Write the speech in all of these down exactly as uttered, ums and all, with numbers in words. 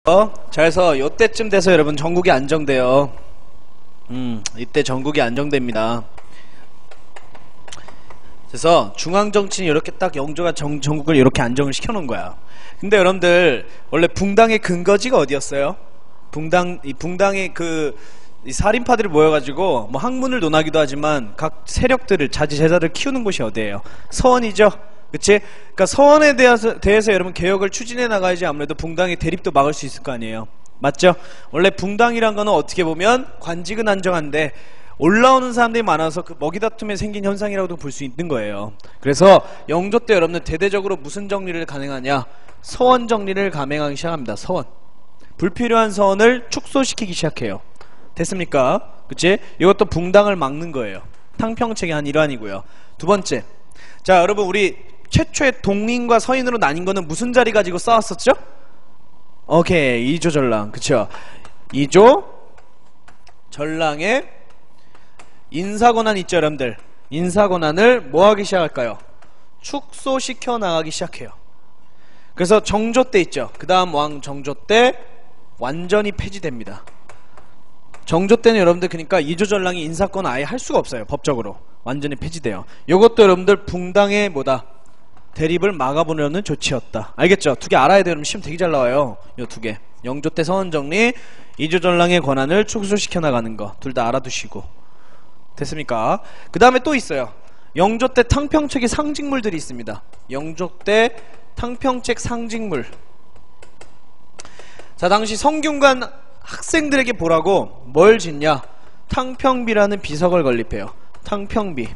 어? 자, 그래서 요때쯤 돼서 여러분 전국이 안정돼요. 음, 이때 전국이 안정됩니다. 그래서 중앙정치는 이렇게 딱 영조가 정, 전국을 이렇게 안정을 시켜놓은 거야. 근데 여러분들 원래 붕당의 근거지가 어디였어요? 붕당, 이 붕당의 그 이 살인파들이 모여가지고 뭐 학문을 논하기도 하지만 각 세력들을 자지제자를 키우는 곳이 어디예요? 서원이죠. 그치? 그러니까 서원에 대해서, 대해서 여러분 개혁을 추진해 나가야지 아무래도 붕당의 대립도 막을 수 있을 거 아니에요. 맞죠? 원래 붕당이란 거는 어떻게 보면 관직은 안정한데 올라오는 사람들이 많아서 그 먹이다툼에 생긴 현상이라고도 볼 수 있는 거예요. 그래서 영조 때 여러분들 대대적으로 무슨 정리를 가능하냐? 서원 정리를 감행하기 시작합니다. 서원. 불필요한 서원을 축소시키기 시작해요. 됐습니까? 그치? 이것도 붕당을 막는 거예요. 탕평책의 한 일환이고요. 두 번째, 자 여러분 우리 최초의 동인과 서인으로 나뉜 거는 무슨 자리 가지고 싸웠었죠? 오케이, 이조 전랑. 그쵸? 이조 전랑의 인사권한 있죠 여러분들. 인사권한을 뭐하기 시작할까요? 축소시켜 나가기 시작해요. 그래서 정조 때 있죠. 그 다음 왕 정조 때 완전히 폐지됩니다. 정조 때는 여러분들 그러니까 이조 전랑이 인사권 아예 할 수가 없어요. 법적으로 완전히 폐지돼요. 요것도 여러분들 붕당의 뭐다? 대립을 막아보려는 조치였다. 알겠죠? 두 개 알아야 돼요. 여러분 시험 되게 잘 나와요. 요 두 개. 영조 때 서원정리, 이조 전랑의 권한을 축소시켜 나가는 거 둘 다 알아두시고. 됐습니까? 그 다음에 또 있어요. 영조 때 탕평책의 상징물들이 있습니다. 영조 때 탕평책 상징물. 자, 당시 성균관 학생들에게 보라고 뭘 짓냐? 탕평비라는 비석을 건립해요. 탕평비.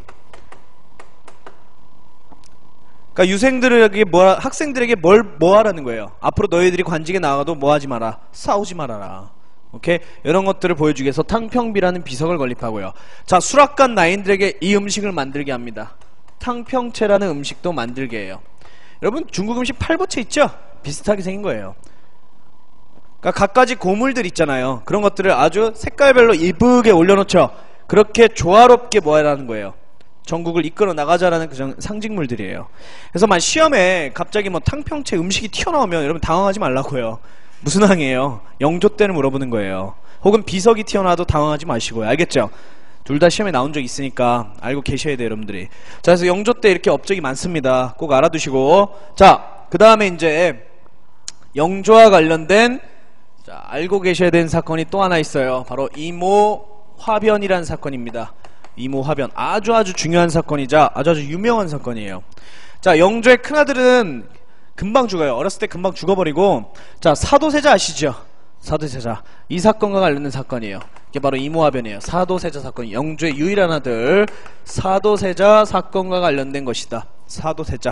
그러니까 유생들에게 뭐, 학생들에게 뭘 뭐 하라는 거예요? 앞으로 너희들이 관직에 나가도 뭐 하지 마라? 싸우지 말아라. 오케이? 이런 것들을 보여주기 위해서 탕평비라는 비석을 건립하고요. 자, 수락관 나인들에게 이 음식을 만들게 합니다. 탕평채라는 음식도 만들게 해요. 여러분 중국 음식 팔보채 있죠? 비슷하게 생긴 거예요. 그러니까 각가지 고물들 있잖아요. 그런 것들을 아주 색깔별로 이쁘게 올려놓죠. 그렇게 조화롭게 뭐 하라는 거예요? 전국을 이끌어 나가자라는 그 상징물들이에요. 그래서 만 시험에 갑자기 뭐 탕평채 음식이 튀어나오면 여러분 당황하지 말라고요. 무슨 항이에요? 영조 때는 물어보는 거예요. 혹은 비석이 튀어나와도 당황하지 마시고요. 알겠죠? 둘 다 시험에 나온 적 있으니까 알고 계셔야 돼요 여러분들이. 자, 그래서 영조 때 이렇게 업적이 많습니다. 꼭 알아두시고. 자, 그 다음에 이제 영조와 관련된 자, 알고 계셔야 되는 사건이 또 하나 있어요. 바로 이모화변이라는 사건입니다. 이모화변. 아주 아주 중요한 사건이자 아주 아주 유명한 사건이에요. 자, 영조의 큰아들은 금방 죽어요. 어렸을 때 금방 죽어버리고. 자, 사도세자 아시죠? 사도세자. 이 사건과 관련된 사건이에요. 이게 바로 이모화변이에요. 사도세자 사건. 영조의 유일한 아들 사도세자 사건과 관련된 것이다. 사도세자.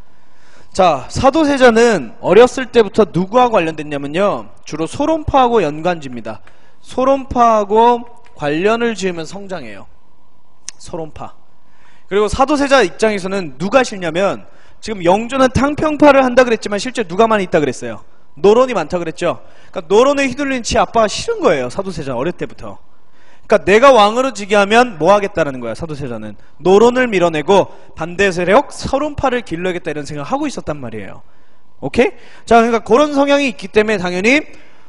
자, 사도세자는 어렸을 때부터 누구와 관련됐냐면요, 주로 소론파하고 연관지입니다. 소론파하고 관련을 지으면 성장해요. 소론파. 그리고 사도세자 입장에서는 누가 싫냐면, 지금 영조는 탕평파를 한다 그랬지만 실제 누가 많이 있다 그랬어요? 노론이 많다 그랬죠. 그러니까 노론에 휘둘린 지 아빠가 싫은 거예요. 사도세자 어릴 때부터. 그러니까 내가 왕으로 지게 하면 뭐 하겠다라는 거야. 사도세자는 노론을 밀어내고 반대 세력 서론파를 길러야겠다 이런 생각을 하고 있었단 말이에요. 오케이? 자, 그러니까 그런 성향이 있기 때문에 당연히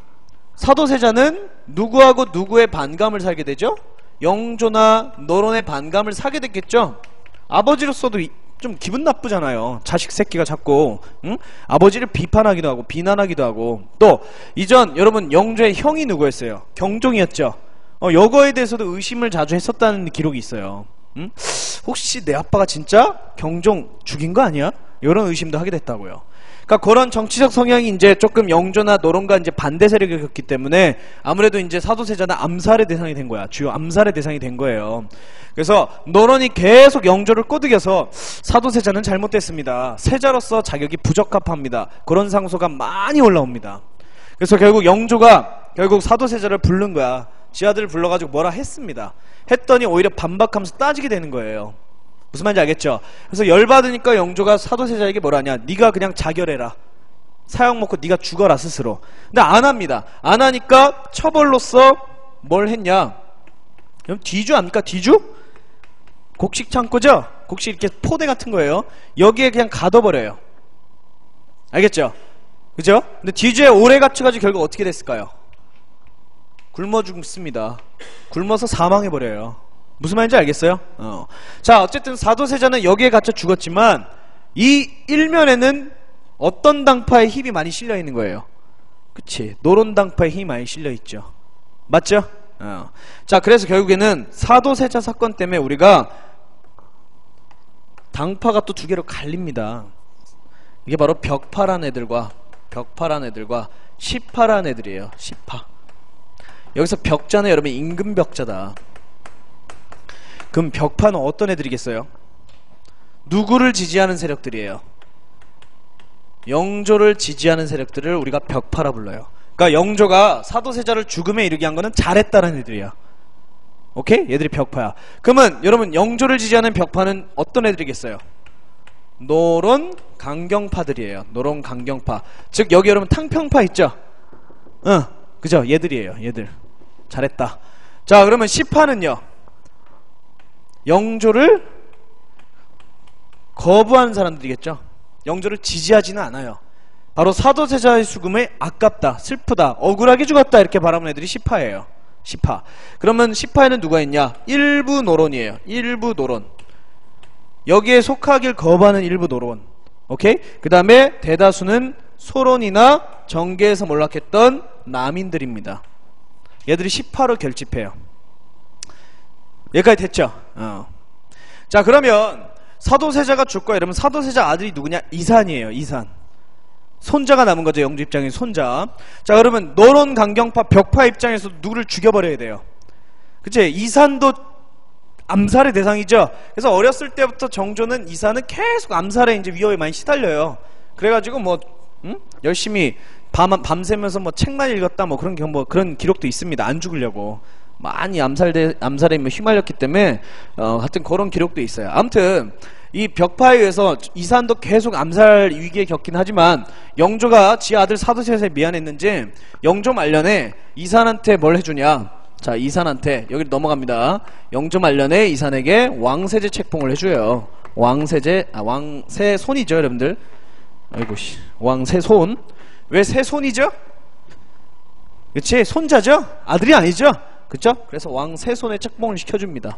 사도세자는 누구하고 누구의 반감을 사게 되죠? 영조나 노론의 반감을 사게 됐겠죠. 아버지로서도 좀 기분 나쁘잖아요. 자식 새끼가 자꾸 응? 아버지를 비판하기도 하고 비난하기도 하고. 또 이전 여러분 영조의 형이 누구였어요? 경종이었죠. 어, 여거에 대해서도 의심을 자주 했었다는 기록이 있어요. 응? 혹시 내 아빠가 진짜 경종 죽인 거 아니야? 이런 의심도 하게 됐다고요. 그러니까 그런 정치적 성향이 이제 조금 영조나 노론과 이제 반대 세력이 겼기 때문에 아무래도 이제 사도세자는 암살의 대상이 된 거야. 주요 암살의 대상이 된 거예요. 그래서 노론이 계속 영조를 꼬드겨서 사도세자는 잘못됐습니다. 세자로서 자격이 부적합합니다. 그런 상소가 많이 올라옵니다. 그래서 결국 영조가 결국 사도세자를 부른 거야. 지 아들을 불러가지고 뭐라 했습니다. 했더니 오히려 반박하면서 따지게 되는 거예요. 무슨 말인지 알겠죠? 그래서 열받으니까 영조가 사도세자에게 뭐라 하냐? 네가 그냥 자결해라. 사형 먹고 네가 죽어라 스스로. 근데 안 합니다. 안 하니까 처벌로서 뭘 했냐? 그럼 뒤주 압니까? 뒤주? 곡식 창고죠? 곡식 이렇게 포대 같은 거예요. 여기에 그냥 가둬버려요. 알겠죠? 그죠? 근데 뒤주에 오래 갇혀가지고 결국 어떻게 됐을까요? 굶어 죽습니다. 굶어서 사망해버려요. 무슨 말인지 알겠어요? 어. 자, 어쨌든 사도세자는 여기에 갇혀 죽었지만 이 일면에는 어떤 당파의 힘이 많이 실려있는 거예요? 그치, 노론당파의 힘이 많이 실려있죠. 맞죠? 어. 자, 그래서 결국에는 사도세자 사건 때문에 우리가 당파가 또 두 개로 갈립니다. 이게 바로 벽파란 애들과 벽파란 애들과 시파란 애들이에요. 시파. 여기서 벽자는 여러분 임금 벽자다. 그럼 벽파는 어떤 애들이겠어요? 누구를 지지하는 세력들이에요? 영조를 지지하는 세력들을 우리가 벽파라 불러요. 그러니까 영조가 사도세자를 죽음에 이르게 한 거는 잘했다는 애들이야. 오케이? 얘들이 벽파야. 그러면 여러분 영조를 지지하는 벽파는 어떤 애들이겠어요? 노론 강경파들이에요. 노론 강경파. 즉 여기 여러분 탕평파 있죠? 응, 그죠? 얘들이에요. 얘들. 잘했다. 자, 그러면 시파는요, 영조를 거부하는 사람들이겠죠? 영조를 지지하지는 않아요. 바로 사도세자의 죽음에 아깝다, 슬프다, 억울하게 죽었다 이렇게 바라보는 애들이 시파예요. 시파. 그러면 시파에는 누가 있냐? 일부 노론이에요. 일부 노론. 여기에 속하길 거부하는 일부 노론. 오케이? 그 다음에 대다수는 소론이나 정계에서 몰락했던 남인들입니다. 얘들이 시파로 결집해요. 여기까지 됐죠? 어. 자, 그러면 사도세자가 죽고 여러분 사도세자 아들이 누구냐? 이산이에요. 이산. 손자가 남은 거죠. 영조 입장에 손자. 자, 그러면 노론 강경파 벽파 입장에서 누구를 죽여버려야 돼요. 그치? 이산도 암살의 대상이죠. 그래서 어렸을 때부터 정조는 이산은 계속 암살에 이제 위협에 많이 시달려요. 그래가지고 뭐 응? 열심히 밤, 밤새면서 뭐 책만 읽었다 뭐 그런 뭐 그런 기록도 있습니다. 안 죽으려고 많이 암살대 암살에 휘말렸기 때문에 어, 하여튼 그런 기록도 있어요. 아무튼 이 벽파에 의해서 이산도 계속 암살 위기에 겪긴 하지만 영조가 지 아들 사도세자에 미안했는지 영조 말년에 이산한테 뭘 해주냐? 자, 이산한테 여기로 넘어갑니다. 영조 말년에 이산에게 왕세제 책봉을 해줘요. 왕세제, 아 왕세손이죠 여러분들. 아이고 씨, 왕세손. 왜 세손이죠? 그치? 손자죠? 아들이 아니죠? 그쵸? 그래서 왕세손의 책봉을 시켜줍니다.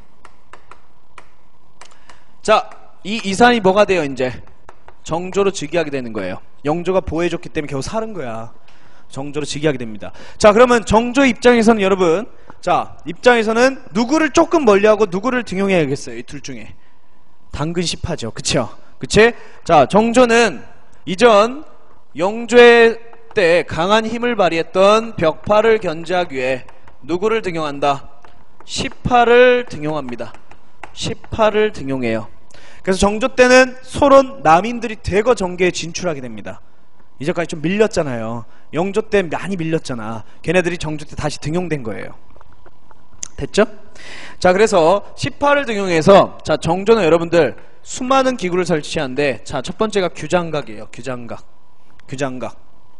자, 이 이산이 뭐가 돼요 이제? 정조로 즉위하게 되는 거예요. 영조가 보호해줬기 때문에 겨우 사는 거야. 정조로 즉위하게 됩니다. 자, 그러면 정조 입장에서는 여러분, 자 입장에서는 누구를 조금 멀리하고 누구를 등용해야겠어요? 이 둘 중에 당근 시파죠. 그쵸? 그치? 자, 정조는 이전 영조의 때 강한 힘을 발휘했던 벽파를 견제하기 위해 누구를 등용한다? 시파를 등용합니다. 시파를 등용해요. 그래서 정조 때는 소론 남인들이 대거 정계에 진출하게 됩니다. 이제까지 좀 밀렸잖아요. 영조 때 많이 밀렸잖아. 걔네들이 정조 때 다시 등용된 거예요. 됐죠? 자, 그래서 시파를 등용해서 자 정조는 여러분들 수많은 기구를 설치하는데 자 첫 번째가 규장각이에요. 규장각. 규장각.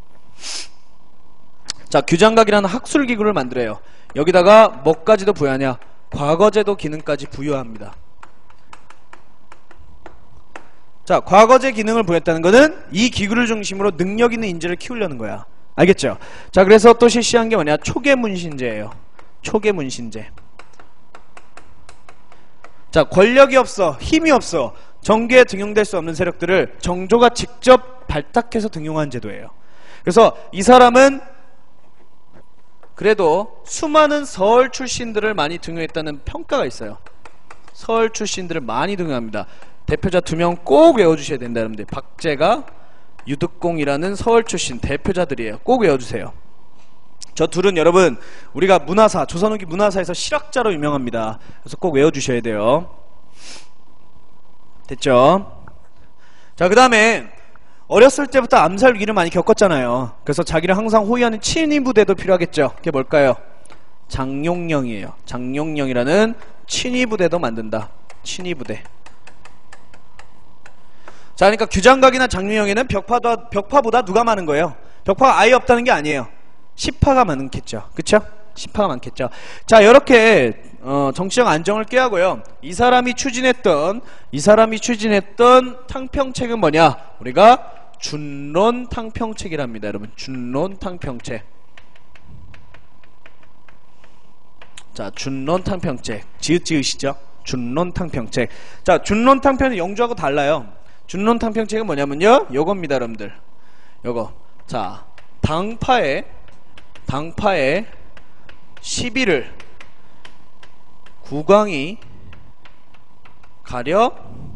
자, 규장각이라는 학술기구를 만들어요. 여기다가 뭐까지도 부여하냐? 과거제도 기능까지 부여합니다. 자, 과거제 기능을 부여했다는 거는 이 기구를 중심으로 능력 있는 인재를 키우려는 거야. 알겠죠? 자, 그래서 또 실시한 게 뭐냐? 초계문신제예요. 초계문신제. 자, 권력이 없어, 힘이 없어, 정계에 등용될 수 없는 세력들을 정조가 직접 발탁해서 등용한 제도예요. 그래서 이 사람은 그래도 수많은 서울 출신들을 많이 등용했다는 평가가 있어요. 서울 출신들을 많이 등용합니다. 대표자 두 명 꼭 외워주셔야 된다 여러분들. 박재가, 유득공이라는 서울 출신 대표자들이에요. 꼭 외워주세요. 저 둘은 여러분 우리가 문화사, 조선 후기 문화사에서 실학자로 유명합니다. 그래서 꼭 외워주셔야 돼요. 됐죠? 자, 그 다음에 어렸을 때부터 암살 위기를 많이 겪었잖아요. 그래서 자기를 항상 호위하는 친위부대도 필요하겠죠. 그게 뭘까요? 장용령이에요. 장용령이라는 친위부대도 만든다. 친위부대. 자, 그러니까 규장각이나 장용령에는 벽파보다, 벽파보다 누가 많은 거예요? 벽파가 아예 없다는 게 아니에요. 시파가 많겠죠. 그쵸? 시파가 많겠죠. 자, 이렇게 어, 정치적 안정을 꾀하고요. 이 사람이 추진했던 이 사람이 추진했던 탕평책은 뭐냐? 우리가 준론 탕평책이랍니다. 여러분, 준론 탕평책. 자, 준론 탕평책. 지읒지읒이죠? 준론 탕평책. 자, 준론 탕평은 영주하고 달라요. 준론 탕평책은 뭐냐면요, 요겁니다, 여러분들. 요거. 자, 당파의 당파의 시비를 국왕이 가려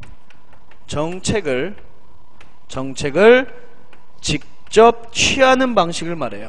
정책을 정책을 직접 취하는 방식을 말해요.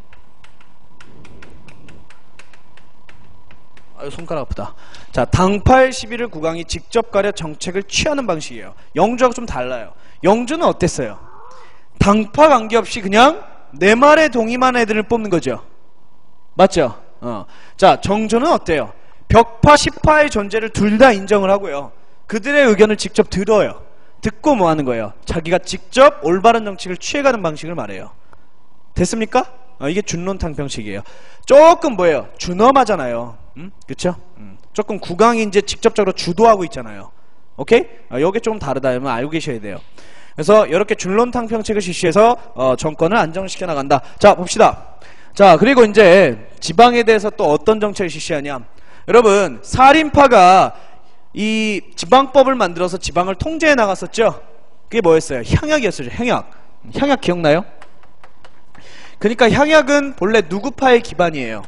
아유, 손가락 아프다. 자, 당파의 시비를 국왕이 직접 가려 정책을 취하는 방식이에요. 영주하고 좀 달라요. 영주는 어땠어요? 당파 관계없이 그냥 내 말에 동의만 애들을 뽑는 거죠. 맞죠? 어. 자, 정조는 어때요? 벽파, 시파의 존재를 둘 다 인정을 하고요. 그들의 의견을 직접 들어요. 듣고 뭐 하는 거예요? 자기가 직접 올바른 정책을 취해가는 방식을 말해요. 됐습니까? 어, 이게 준론 탕평식이에요. 조금 뭐예요? 준엄하잖아요. 음? 그쵸? 음. 조금 국왕이 이제 직접적으로 주도하고 있잖아요. 오케이? 어, 요게 좀 다르다. 여러분 알고 계셔야 돼요. 그래서 이렇게 준론 탕평책을 실시해서 어, 정권을 안정시켜 나간다. 자, 봅시다. 자, 그리고 이제 지방에 대해서 또 어떤 정책을 실시하냐? 여러분, 사림파가 이 지방법을 만들어서 지방을 통제해 나갔었죠? 그게 뭐였어요? 향약이었어요. 향약. 향약 기억나요? 그러니까 향약은 본래 누구 파의 기반이에요?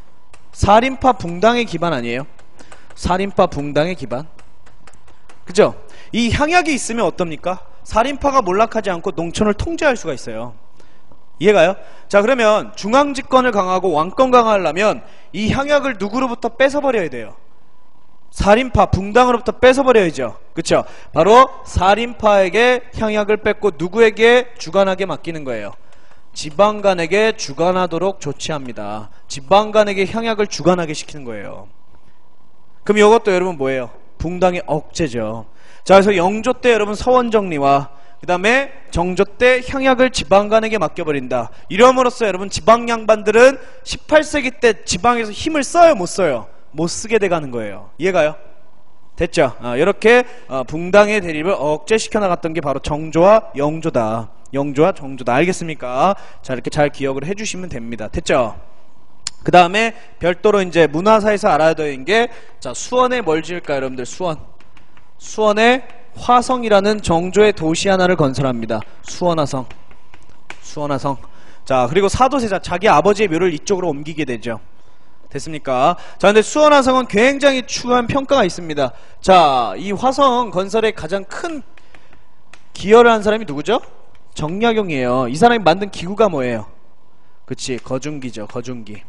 사림파 붕당의 기반 아니에요? 사림파 붕당의 기반. 그죠? 이 향약이 있으면 어떻습니까? 사림파가 몰락하지 않고 농촌을 통제할 수가 있어요. 이해가요? 자, 그러면 중앙집권을 강화하고 왕권 강화하려면 이 향약을 누구로부터 뺏어버려야 돼요? 사림파, 붕당으로부터 뺏어버려야죠. 그쵸? 바로 사림파에게 향약을 뺏고 누구에게 주관하게 맡기는 거예요? 지방간에게 주관하도록 조치합니다. 지방간에게 향약을 주관하게 시키는 거예요. 그럼 이것도 여러분 뭐예요? 붕당의 억제죠. 자, 그래서 영조 때 여러분 서원정리와 그 다음에 정조 때 향약을 지방간에게 맡겨버린다. 이러므로써 여러분 지방 양반들은 십팔 세기 때 지방에서 힘을 써요, 못 써요? 못 쓰게 돼가는 거예요. 이해가요? 됐죠? 아, 이렇게 어, 붕당의 대립을 억제시켜 나갔던 게 바로 정조와 영조다. 영조와 정조다. 알겠습니까? 자, 이렇게 잘 기억을 해주시면 됩니다. 됐죠? 그 다음에 별도로 이제 문화사에서 알아야 되는 게, 자, 수원에 뭘 지을까, 여러분들? 수원. 수원에 화성이라는 정조의 도시 하나를 건설합니다. 수원화성. 수원화성. 자, 그리고 사도세자, 자기 아버지의 묘를 이쪽으로 옮기게 되죠. 됐습니까? 자, 근데 수원화성은 굉장히 추한 평가가 있습니다. 자, 이 화성 건설에 가장 큰 기여를 한 사람이 누구죠? 정약용이에요. 이 사람이 만든 기구가 뭐예요? 그치, 거중기죠. 거중기.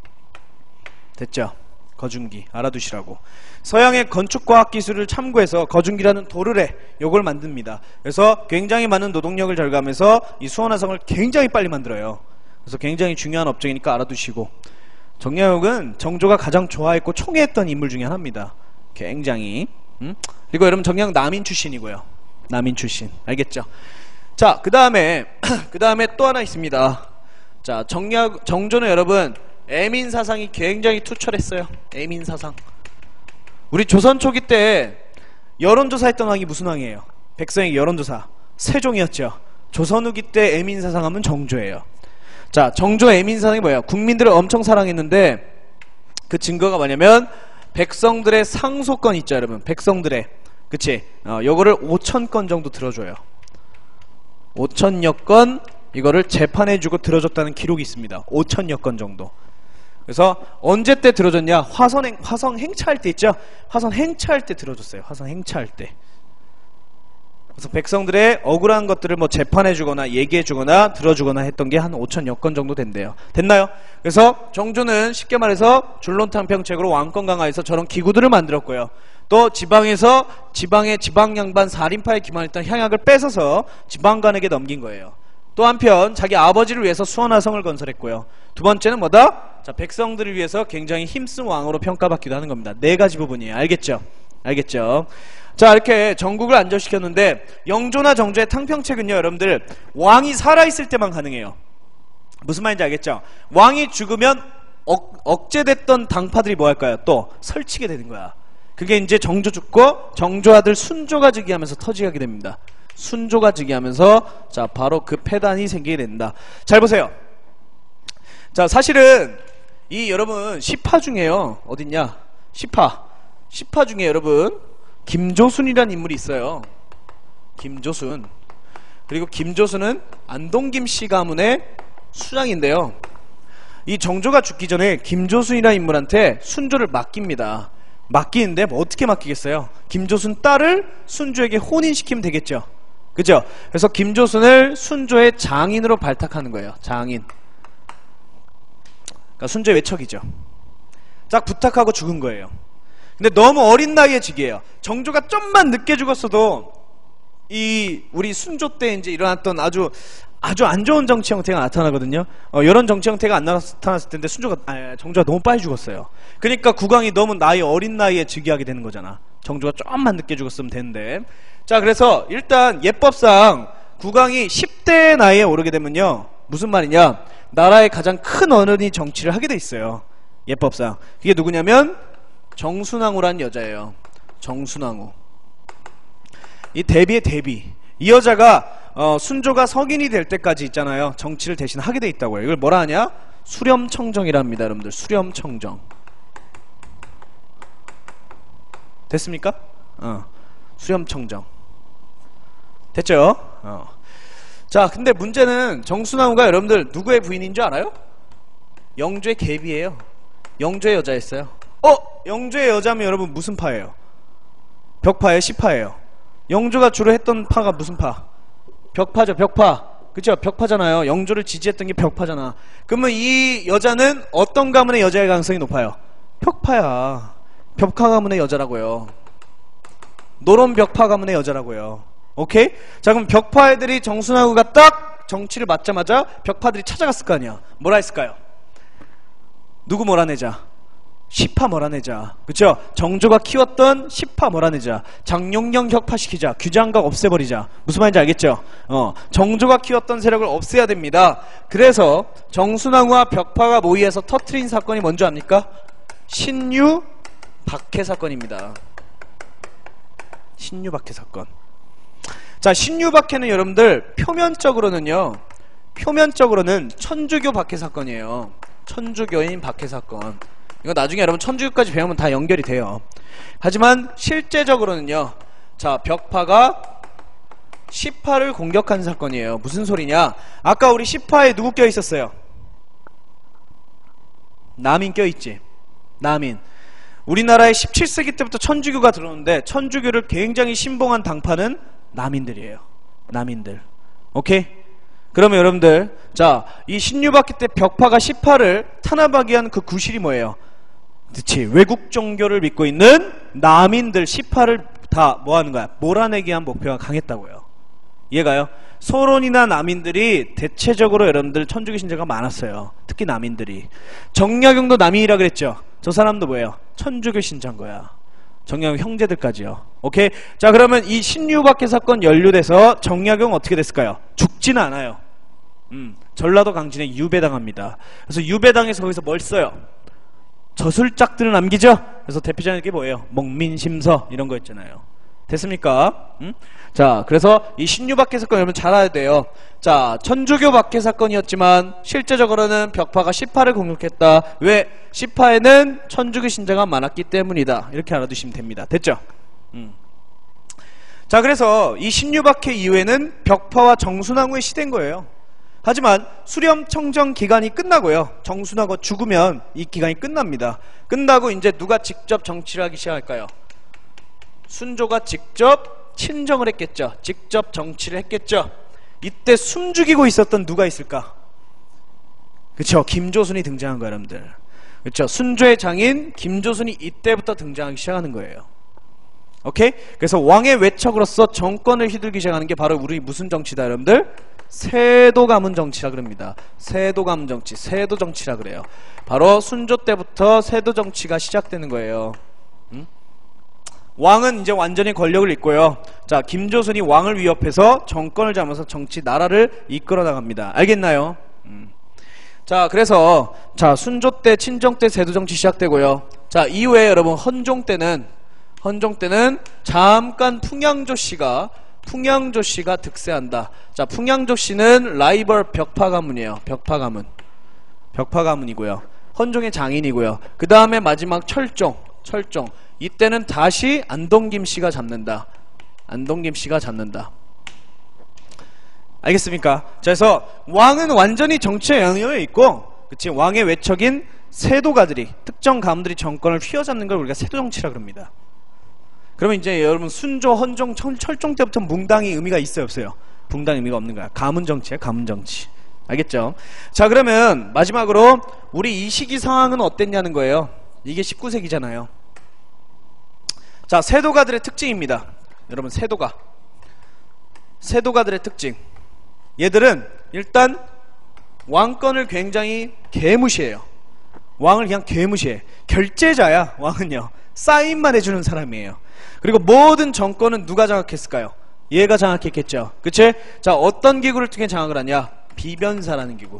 됐죠? 거중기. 알아두시라고. 서양의 건축과학 기술을 참고해서 거중기라는 돌을 해. 요걸 만듭니다. 그래서 굉장히 많은 노동력을 절감해서 이 수원화성을 굉장히 빨리 만들어요. 그래서 굉장히 중요한 업종이니까 알아두시고. 정약용은 정조가 가장 좋아했고 총애했던 인물 중에 하나입니다. 굉장히. 음? 그리고 여러분 정약 남인 출신이고요. 남인 출신. 알겠죠? 자, 그 다음에 그 다음에 또 하나 있습니다. 자, 정약 정조는 여러분 애민 사상이 굉장히 투철했어요. 애민 사상. 우리 조선 초기 때 여론조사했던 왕이 무슨 왕이에요? 백성에게 여론조사. 세종이었죠. 조선 후기 때 애민 사상하면 정조예요. 자, 정조 애민 사상이 뭐예요? 국민들을 엄청 사랑했는데 그 증거가 뭐냐면 백성들의 상소권 있죠, 여러분. 백성들의. 그치? 어, 요거를 오천 건 정도 들어줘요. 오천여 건 이거를 재판해주고 들어줬다는 기록이 있습니다. 오천여 건 정도. 그래서 언제 때 들어줬냐? 화성, 행, 화성 행차할 때 있죠? 화성 행차할 때 들어줬어요. 화성 행차할 때. 그래서 백성들의 억울한 것들을 뭐 재판해주거나 얘기해주거나 들어주거나 했던 게 한 오천여 건 정도 된대요. 됐나요? 그래서 정조는 쉽게 말해서 준론탕평책으로 왕권 강화해서 저런 기구들을 만들었고요. 또 지방에서 지방의 지방양반 사림파에 기반했던 향약을 뺏어서 지방간에게 넘긴 거예요. 또 한편 자기 아버지를 위해서 수원화성을 건설했고요. 두 번째는 뭐다? 자, 백성들을 위해서 굉장히 힘쓴 왕으로 평가받기도 하는 겁니다. 네 가지 부분이에요. 알겠죠? 알겠죠? 자, 이렇게 전국을 안정시켰는데 영조나 정조의 탕평책은요, 여러분들 왕이 살아있을 때만 가능해요. 무슨 말인지 알겠죠? 왕이 죽으면 억, 억제됐던 당파들이 뭐 할까요? 또 설치게 되는 거야. 그게 이제 정조 죽고 정조 아들 순조가 즉위하면서 터지게 됩니다. 순조가 즉위하면서 자 바로 그 패단이 생기게 된다. 잘 보세요. 자 사실은 이 여러분 시파 중에요 어딨냐 시파 시파 중에 여러분 김조순이라는 인물이 있어요. 김조순. 그리고 김조순은 안동김씨 가문의 수장인데요. 이 정조가 죽기 전에 김조순이라는 인물한테 순조를 맡깁니다. 맡기는데 뭐 어떻게 맡기겠어요? 김조순 딸을 순조에게 혼인시키면 되겠죠. 그죠? 그래서 김조순을 순조의 장인으로 발탁하는 거예요. 장인. 그러니까 순조의 외척이죠. 딱 부탁하고 죽은 거예요. 근데 너무 어린 나이에 즉위해요. 정조가 좀만 늦게 죽었어도 이 우리 순조 때 이제 일어났던 아주 아주 안 좋은 정치 형태가 나타나거든요. 어, 이런 정치 형태가 안 나타났을 텐데 순조가 아, 정조가 너무 빨리 죽었어요. 그러니까 국왕이 너무 나이 어린 나이에 즉위하게 되는 거잖아. 정조가 좀만 늦게 죽었으면 되는데. 자 그래서 일단 예법상 국왕이 십 대 나이에 오르게 되면요 무슨 말이냐 나라의 가장 큰 어른이 정치를 하게 돼 있어요. 예법상. 그게 누구냐면 정순왕후라는 여자예요. 정순왕후. 이 대비의 대비. 이 여자가 어, 순조가 성인이 될 때까지 있잖아요. 정치를 대신 하게 돼 있다고요. 이걸 뭐라 하냐? 수렴청정이랍니다. 여러분들 수렴청정. 됐습니까? 어. 수렴청정. 됐죠? 어. 자 근데 문제는 정순왕후가 여러분들 누구의 부인인 줄 알아요? 영조의 계비예요. 영조의 여자였어요. 어? 영조의 여자면 여러분 무슨 파예요? 벽파예요? 시파예요? 영조가 주로 했던 파가 무슨 파? 벽파죠. 벽파. 그쵸? 벽파잖아요. 영조를 지지했던 게 벽파잖아. 그러면 이 여자는 어떤 가문의 여자의 가능성이 높아요? 벽파야. 벽파 가문의 여자라고요. 노론 벽파 가문의 여자라고요. 오케이? 자 그럼 벽파 애들이 정순왕후가 딱 정치를 맡자마자 벽파들이 찾아갔을 거 아니야. 뭐라 했을까요? 누구 몰아내자? 시파 몰아내자. 그쵸? 정조가 키웠던 시파 몰아내자. 장룡령 혁파시키자. 규장각 없애버리자. 무슨 말인지 알겠죠? 어, 정조가 키웠던 세력을 없애야 됩니다. 그래서 정순왕후와 벽파가 모의해서 터트린 사건이 뭔지 압니까? 신유 박해 사건입니다. 신유 박해 사건. 자 신유 박해는 여러분들 표면적으로는요 표면적으로는 천주교 박해 사건이에요. 천주교인 박해 사건. 이거 나중에 여러분 천주교까지 배우면 다 연결이 돼요. 하지만 실제적으로는요 자 벽파가 시파를 공격한 사건이에요. 무슨 소리냐? 아까 우리 시파에 누구 껴있었어요? 남인 껴있지. 남인. 우리나라에 십칠 세기 때부터 천주교가 들어오는데 천주교를 굉장히 신봉한 당파는 남인들이에요. 남인들. 오케이? 그러면 여러분들 자 이 신유박해 때 벽파가 시파를 탄압하기 위한 그 구실이 뭐예요? 그치 외국 종교를 믿고 있는 남인들 시파를 다 뭐하는 거야? 몰아내기 위한 목표가 강했다고요. 이해가요? 소론이나 남인들이 대체적으로 여러분들 천주교 신자가 많았어요. 특히 남인들이. 정약용도 남인이라 그랬죠. 저 사람도 뭐예요? 천주교 신자인 거야. 정약용 형제들까지요. 오케이? 자 그러면 이 신유박해 사건 연루돼서 정약용 어떻게 됐을까요? 죽지는 않아요. 음, 전라도 강진에 유배당합니다. 그래서 유배당해서 거기서 뭘 써요? 저술작들을 남기죠. 그래서 대표적인 게 뭐예요? 목민심서 이런 거 있잖아요. 됐습니까? 음? 자 그래서 이 신유박해 사건 여러분 잘 알아야 돼요. 자 천주교 박해 사건이었지만 실제적으로는 벽파가 시파를 공격했다. 왜? 시파에는 천주교 신자가 많았기 때문이다. 이렇게 알아두시면 됩니다. 됐죠? 음. 자 그래서 이 신유박해 이후에는 벽파와 정순왕후의 시대인 거예요. 하지만 수렴청정 기간이 끝나고요. 정순왕후가 죽으면 이 기간이 끝납니다. 끝나고 이제 누가 직접 정치를 하기 시작할까요? 순조가 직접 친정을 했겠죠. 직접 정치를 했겠죠. 이때 숨죽이고 있었던 누가 있을까? 그쵸? 김조순이 등장한 거예요, 여러분들. 그쵸? 순조의 장인 김조순이 이때부터 등장하기 시작하는 거예요. 오케이? 그래서 왕의 외척으로서 정권을 휘둘기 시작하는 게 바로 우리 무슨 정치다, 여러분들? 세도 가문 정치라 그럽니다. 세도 가문 정치, 세도 정치라 그래요. 바로 순조 때부터 세도 정치가 시작되는 거예요. 음? 왕은 이제 완전히 권력을 잃고요. 자, 김조순이 왕을 위협해서 정권을 잡아서 정치 나라를 이끌어 나갑니다. 알겠나요? 음. 자, 그래서 자 순조 때 친정 때 세도 정치 시작되고요. 자, 이후에 여러분 헌종 때는 헌종 때는 잠깐 풍양조 씨가 풍양조씨가 득세한다. 자, 풍양조씨는 라이벌 벽파 가문이에요. 벽파 가문. 벽파 가문이고요. 헌종의 장인이고요. 그 다음에 마지막 철종. 철종. 이때는 다시 안동김씨가 잡는다. 안동김씨가 잡는다. 알겠습니까? 자, 그래서 왕은 완전히 정치에 영향을 있고, 그치? 왕의 외척인 세도가들이, 특정 가문들이 정권을 휘어잡는 걸 우리가 세도정치라 그럽니다. 그러면 이제 여러분 순조, 헌종, 철, 철종 때부터 뭉당이 의미가 있어요, 없어요? 붕당 의미가 없는 거야. 가문정치야, 가문정치. 알겠죠? 자, 그러면 마지막으로 우리 이 시기 상황은 어땠냐는 거예요. 이게 십구 세기잖아요. 자, 세도가들의 특징입니다. 여러분, 세도가. 세도가들의 특징. 얘들은 일단 왕권을 굉장히 개무시해요. 왕을 그냥 개무시해. 결제자야, 왕은요. 사인만 해주는 사람이에요. 그리고 모든 정권은 누가 장악했을까요? 얘가 장악했겠죠. 그치? 자, 어떤 기구를 통해 장악을 하냐? 비변사라는 기구.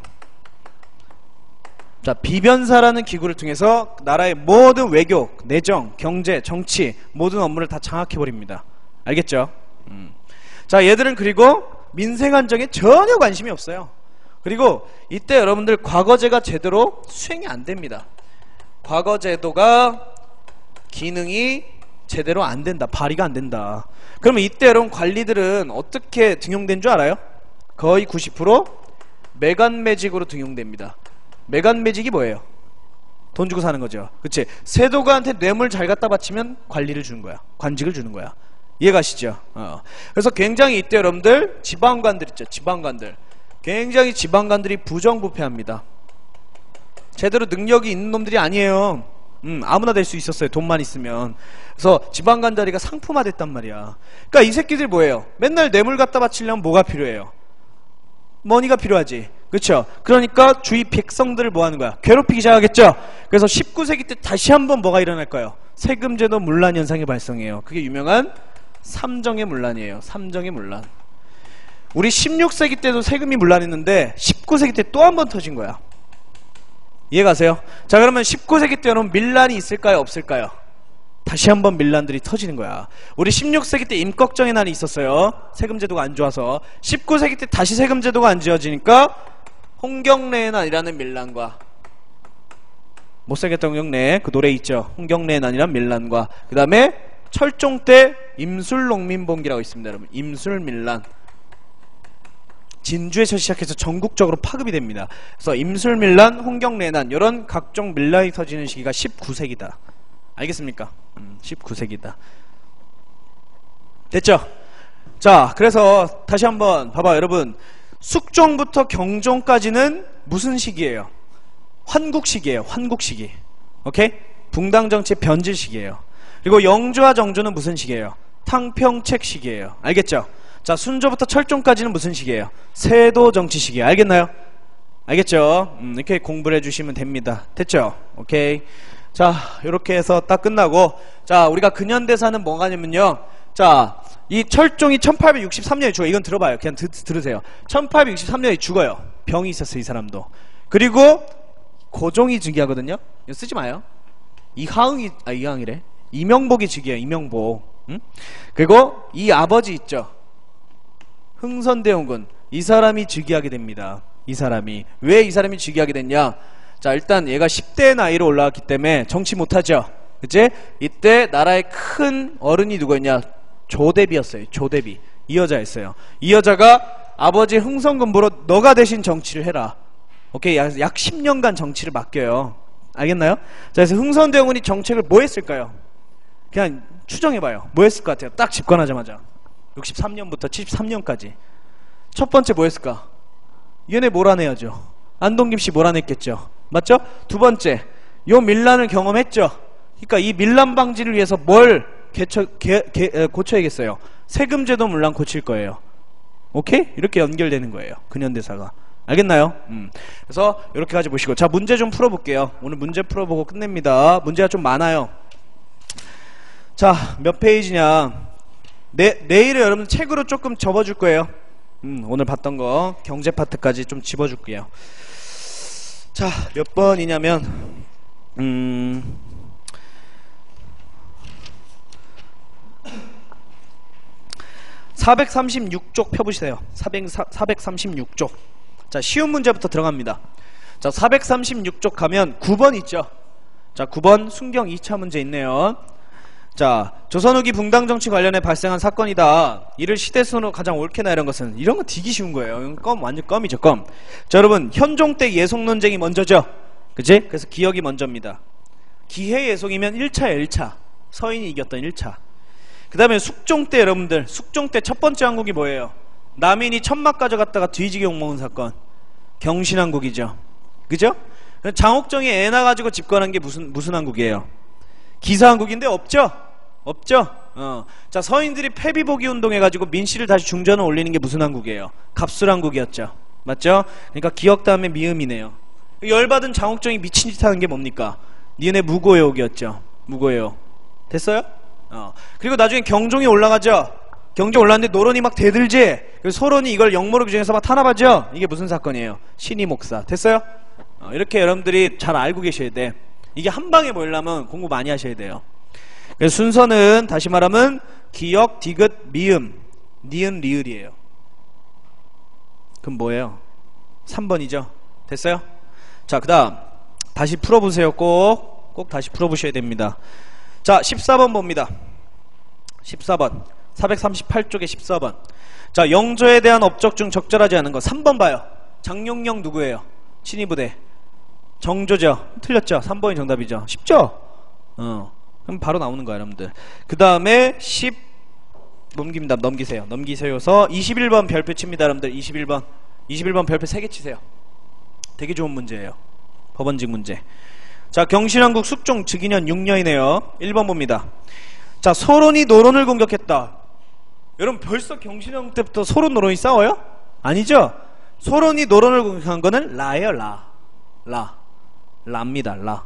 자, 비변사라는 기구를 통해서 나라의 모든 외교, 내정, 경제, 정치 모든 업무를 다 장악해버립니다. 알겠죠? 음. 자, 얘들은 그리고 민생 안정에 전혀 관심이 없어요. 그리고 이때 여러분들 과거제가 제대로 수행이 안 됩니다. 과거제도가 기능이 제대로 안 된다. 발휘가 안 된다. 그러면 이때 여러분 관리들은 어떻게 등용된 줄 알아요? 거의 구십 퍼센트 매간매직으로 등용됩니다. 매간매직이 뭐예요? 돈 주고 사는 거죠. 그치? 세도가한테 뇌물 잘 갖다 바치면 관리를 주는 거야. 관직을 주는 거야. 이해가시죠? 어. 그래서 굉장히 이때 여러분들 지방관들 있죠. 지방관들. 굉장히 지방관들이 부정부패합니다. 제대로 능력이 있는 놈들이 아니에요. 음, 아무나 될 수 있었어요. 돈만 있으면. 그래서 지방관 자리가 상품화 됐단 말이야. 그러니까 이 새끼들 뭐예요? 맨날 뇌물 갖다 바치려면 뭐가 필요해요? 머니가 필요하지. 그쵸? 그러니까 주위 백성들을 뭐 하는 거야? 괴롭히기 시작하겠죠? 그래서 십구 세기 때 다시 한번 뭐가 일어날까요? 세금제도 문란 현상이 발생해요. 그게 유명한 삼정의 문란이에요. 삼정의 문란. 우리 십육 세기 때도 세금이 문란했는데 십구 세기 때 또 한 번 터진 거야. 이해가세요? 자, 그러면 십구 세기 때 여러분 밀란이 있을까요? 없을까요? 다시 한번 밀란들이 터지는 거야. 우리 십육 세기 때 임꺽정의 난이 있었어요. 세금제도가 안 좋아서. 십구 세기 때 다시 세금제도가 안 지어지니까 홍경래의 난이라는 밀란과, 못살겠다 홍경래, 그 노래 있죠. 홍경래의 난이라는 밀란과, 그 다음에 철종 때 임술농민봉기라고 있습니다. 여러분, 임술밀란. 진주에서 시작해서 전국적으로 파급이 됩니다. 그래서 임술밀란, 홍경래난 이런 각종 밀란이 터지는 시기가 십구 세기다. 알겠습니까? 음, 십구 세기다. 됐죠? 자, 그래서 다시 한번 봐봐. 여러분, 숙종부터 경종까지는 무슨 시기예요? 환국시기예요. 환국시기. 오케이? 붕당정치 변질 시기예요. 그리고 영조와 정조는 무슨 시기예요? 탕평책 시기예요. 알겠죠? 자, 순조부터 철종까지는 무슨 시기예요? 세도 정치 시기예요. 알겠나요? 알겠죠? 음, 이렇게 공부를 해주시면 됩니다. 됐죠? 오케이. 자, 이렇게 해서 딱 끝나고, 자, 우리가 근현대사는 뭐가 냐면요, 자, 이 철종이 천팔백육십삼 년에 죽어요. 이건 들어봐요. 그냥 드, 들으세요. 천팔백육십삼 년에 죽어요. 병이 있었어요, 이 사람도. 그리고 고종이 즉위하거든요. 이거 쓰지 마요. 이하응이, 아, 이하응이래. 이명복이 즉위해요. 이명복. 응? 그리고 이 아버지 있죠. 흥선대원군. 이 사람이 즉위하게 됩니다. 이 사람이. 왜 이 사람이 즉위하게 됐냐? 자, 일단 얘가 십 대 나이로 올라왔기 때문에 정치 못하죠. 그치? 이때 나라의 큰 어른이 누구였냐? 조대비였어요. 조대비. 이 여자였어요. 이 여자가 아버지 흥선군부로 너가 대신 정치를 해라. 오케이? 약, 약 십 년간 정치를 맡겨요. 알겠나요? 자, 그래서 흥선대원군이 정책을 뭐 했을까요? 그냥 추정해봐요. 뭐 했을 것 같아요? 딱 집권하자마자. 육십삼 년부터 칠십삼 년까지. 첫 번째 뭐 했을까? 얘네 몰아내야죠. 안동김씨 몰아냈겠죠. 맞죠? 두 번째, 요 밀란을 경험했죠. 그러니까 이 밀란 방지를 위해서 뭘 개처, 개, 개, 에, 고쳐야겠어요. 세금제도 물론 고칠 거예요. 오케이? 이렇게 연결되는 거예요. 근현대사가. 알겠나요? 음. 그래서 이렇게 가져보시고, 자, 문제 좀 풀어볼게요. 오늘 문제 풀어보고 끝냅니다. 문제가 좀 많아요. 자, 몇 페이지냐? 내, 내일에 여러분 책으로 조금 접어줄 거예요. 음, 오늘 봤던 거 경제 파트까지 좀 집어줄게요. 자, 몇 번이냐면 음, 사백삼십육 쪽 펴보세요. 사백삼십육 쪽. 자, 쉬운 문제부터 들어갑니다. 자, 사백삼십육 쪽 가면 구 번 있죠. 자, 구 번 순경 이 차 문제 있네요. 자, 조선 후기 붕당 정치 관련해 발생한 사건이다. 이를 시대순으로 가장 옳게나 이런 것은, 이런 건 되게 쉬운 거예요. 이건 껌, 완전 껌이죠, 껌. 자, 여러분, 현종 때 예속 논쟁이 먼저죠. 그치? 그래서 기역이 먼저입니다. 기해 예속이면 일 차에 일 차. 서인이 이겼던 일 차. 그 다음에 숙종 때 여러분들, 숙종 때 첫 번째 항국이 뭐예요? 남인이 천막 가져갔다가 뒤지게 욕먹은 사건. 경신항국이죠. 그죠? 장옥정이 애 낳아가지고 집권한 게 무슨, 무슨 항국이에요? 기사항국인데 없죠? 없죠? 어. 자, 서인들이 패비보기 운동해가지고 민씨를 다시 중전을 올리는 게 무슨 항국이에요? 갑술항국이었죠. 맞죠? 그러니까 기역 다음에 미음이네요. 열받은 장옥정이 미친 짓 하는 게 뭡니까? 니네 무고해옥이었죠. 무고해옥. 됐어요? 어. 그리고 나중에 경종이 올라가죠. 경종 올라갔는데 노론이 막 대들지. 그래서 소론이 이걸 역모로 규정해서 막 탄압하죠. 이게 무슨 사건이에요? 신의 목사. 됐어요? 어, 이렇게 여러분들이 잘 알고 계셔야 돼. 이게 한 방에 모이려면 공부 많이 하셔야 돼요. 그래서 순서는 다시 말하면 기역, 디귿, 미음, 니은, 리을이에요. 그럼 뭐예요? 삼 번이죠. 됐어요? 자, 그 다음 다시 풀어보세요. 꼭, 꼭 다시 풀어보셔야 됩니다. 자, 십사 번 봅니다. 십사 번. 사백삼십팔 쪽에 십사 번. 자, 영조에 대한 업적 중 적절하지 않은 거 삼 번 봐요. 장용령 누구예요? 친위부대. 정조죠. 틀렸죠. 삼 번이 정답이죠. 쉽죠? 어. 그럼 바로 나오는 거야, 여러분들. 그 다음에 십 넘깁니다. 넘기세요. 넘기세요서 이십일 번 별표 칩니다, 여러분들. 이십일 번. 이십일 번 별표 세 개 치세요. 되게 좋은 문제예요. 법원직 문제. 자, 경신왕국 숙종 즉위년 육 년이네요. 일 번 봅니다. 자, 소론이 노론을 공격했다. 여러분, 벌써 경신왕국 때부터 소론 노론이 싸워요? 아니죠? 소론이 노론을 공격한 거는 라예요. 라. 라. 라입니다. 라.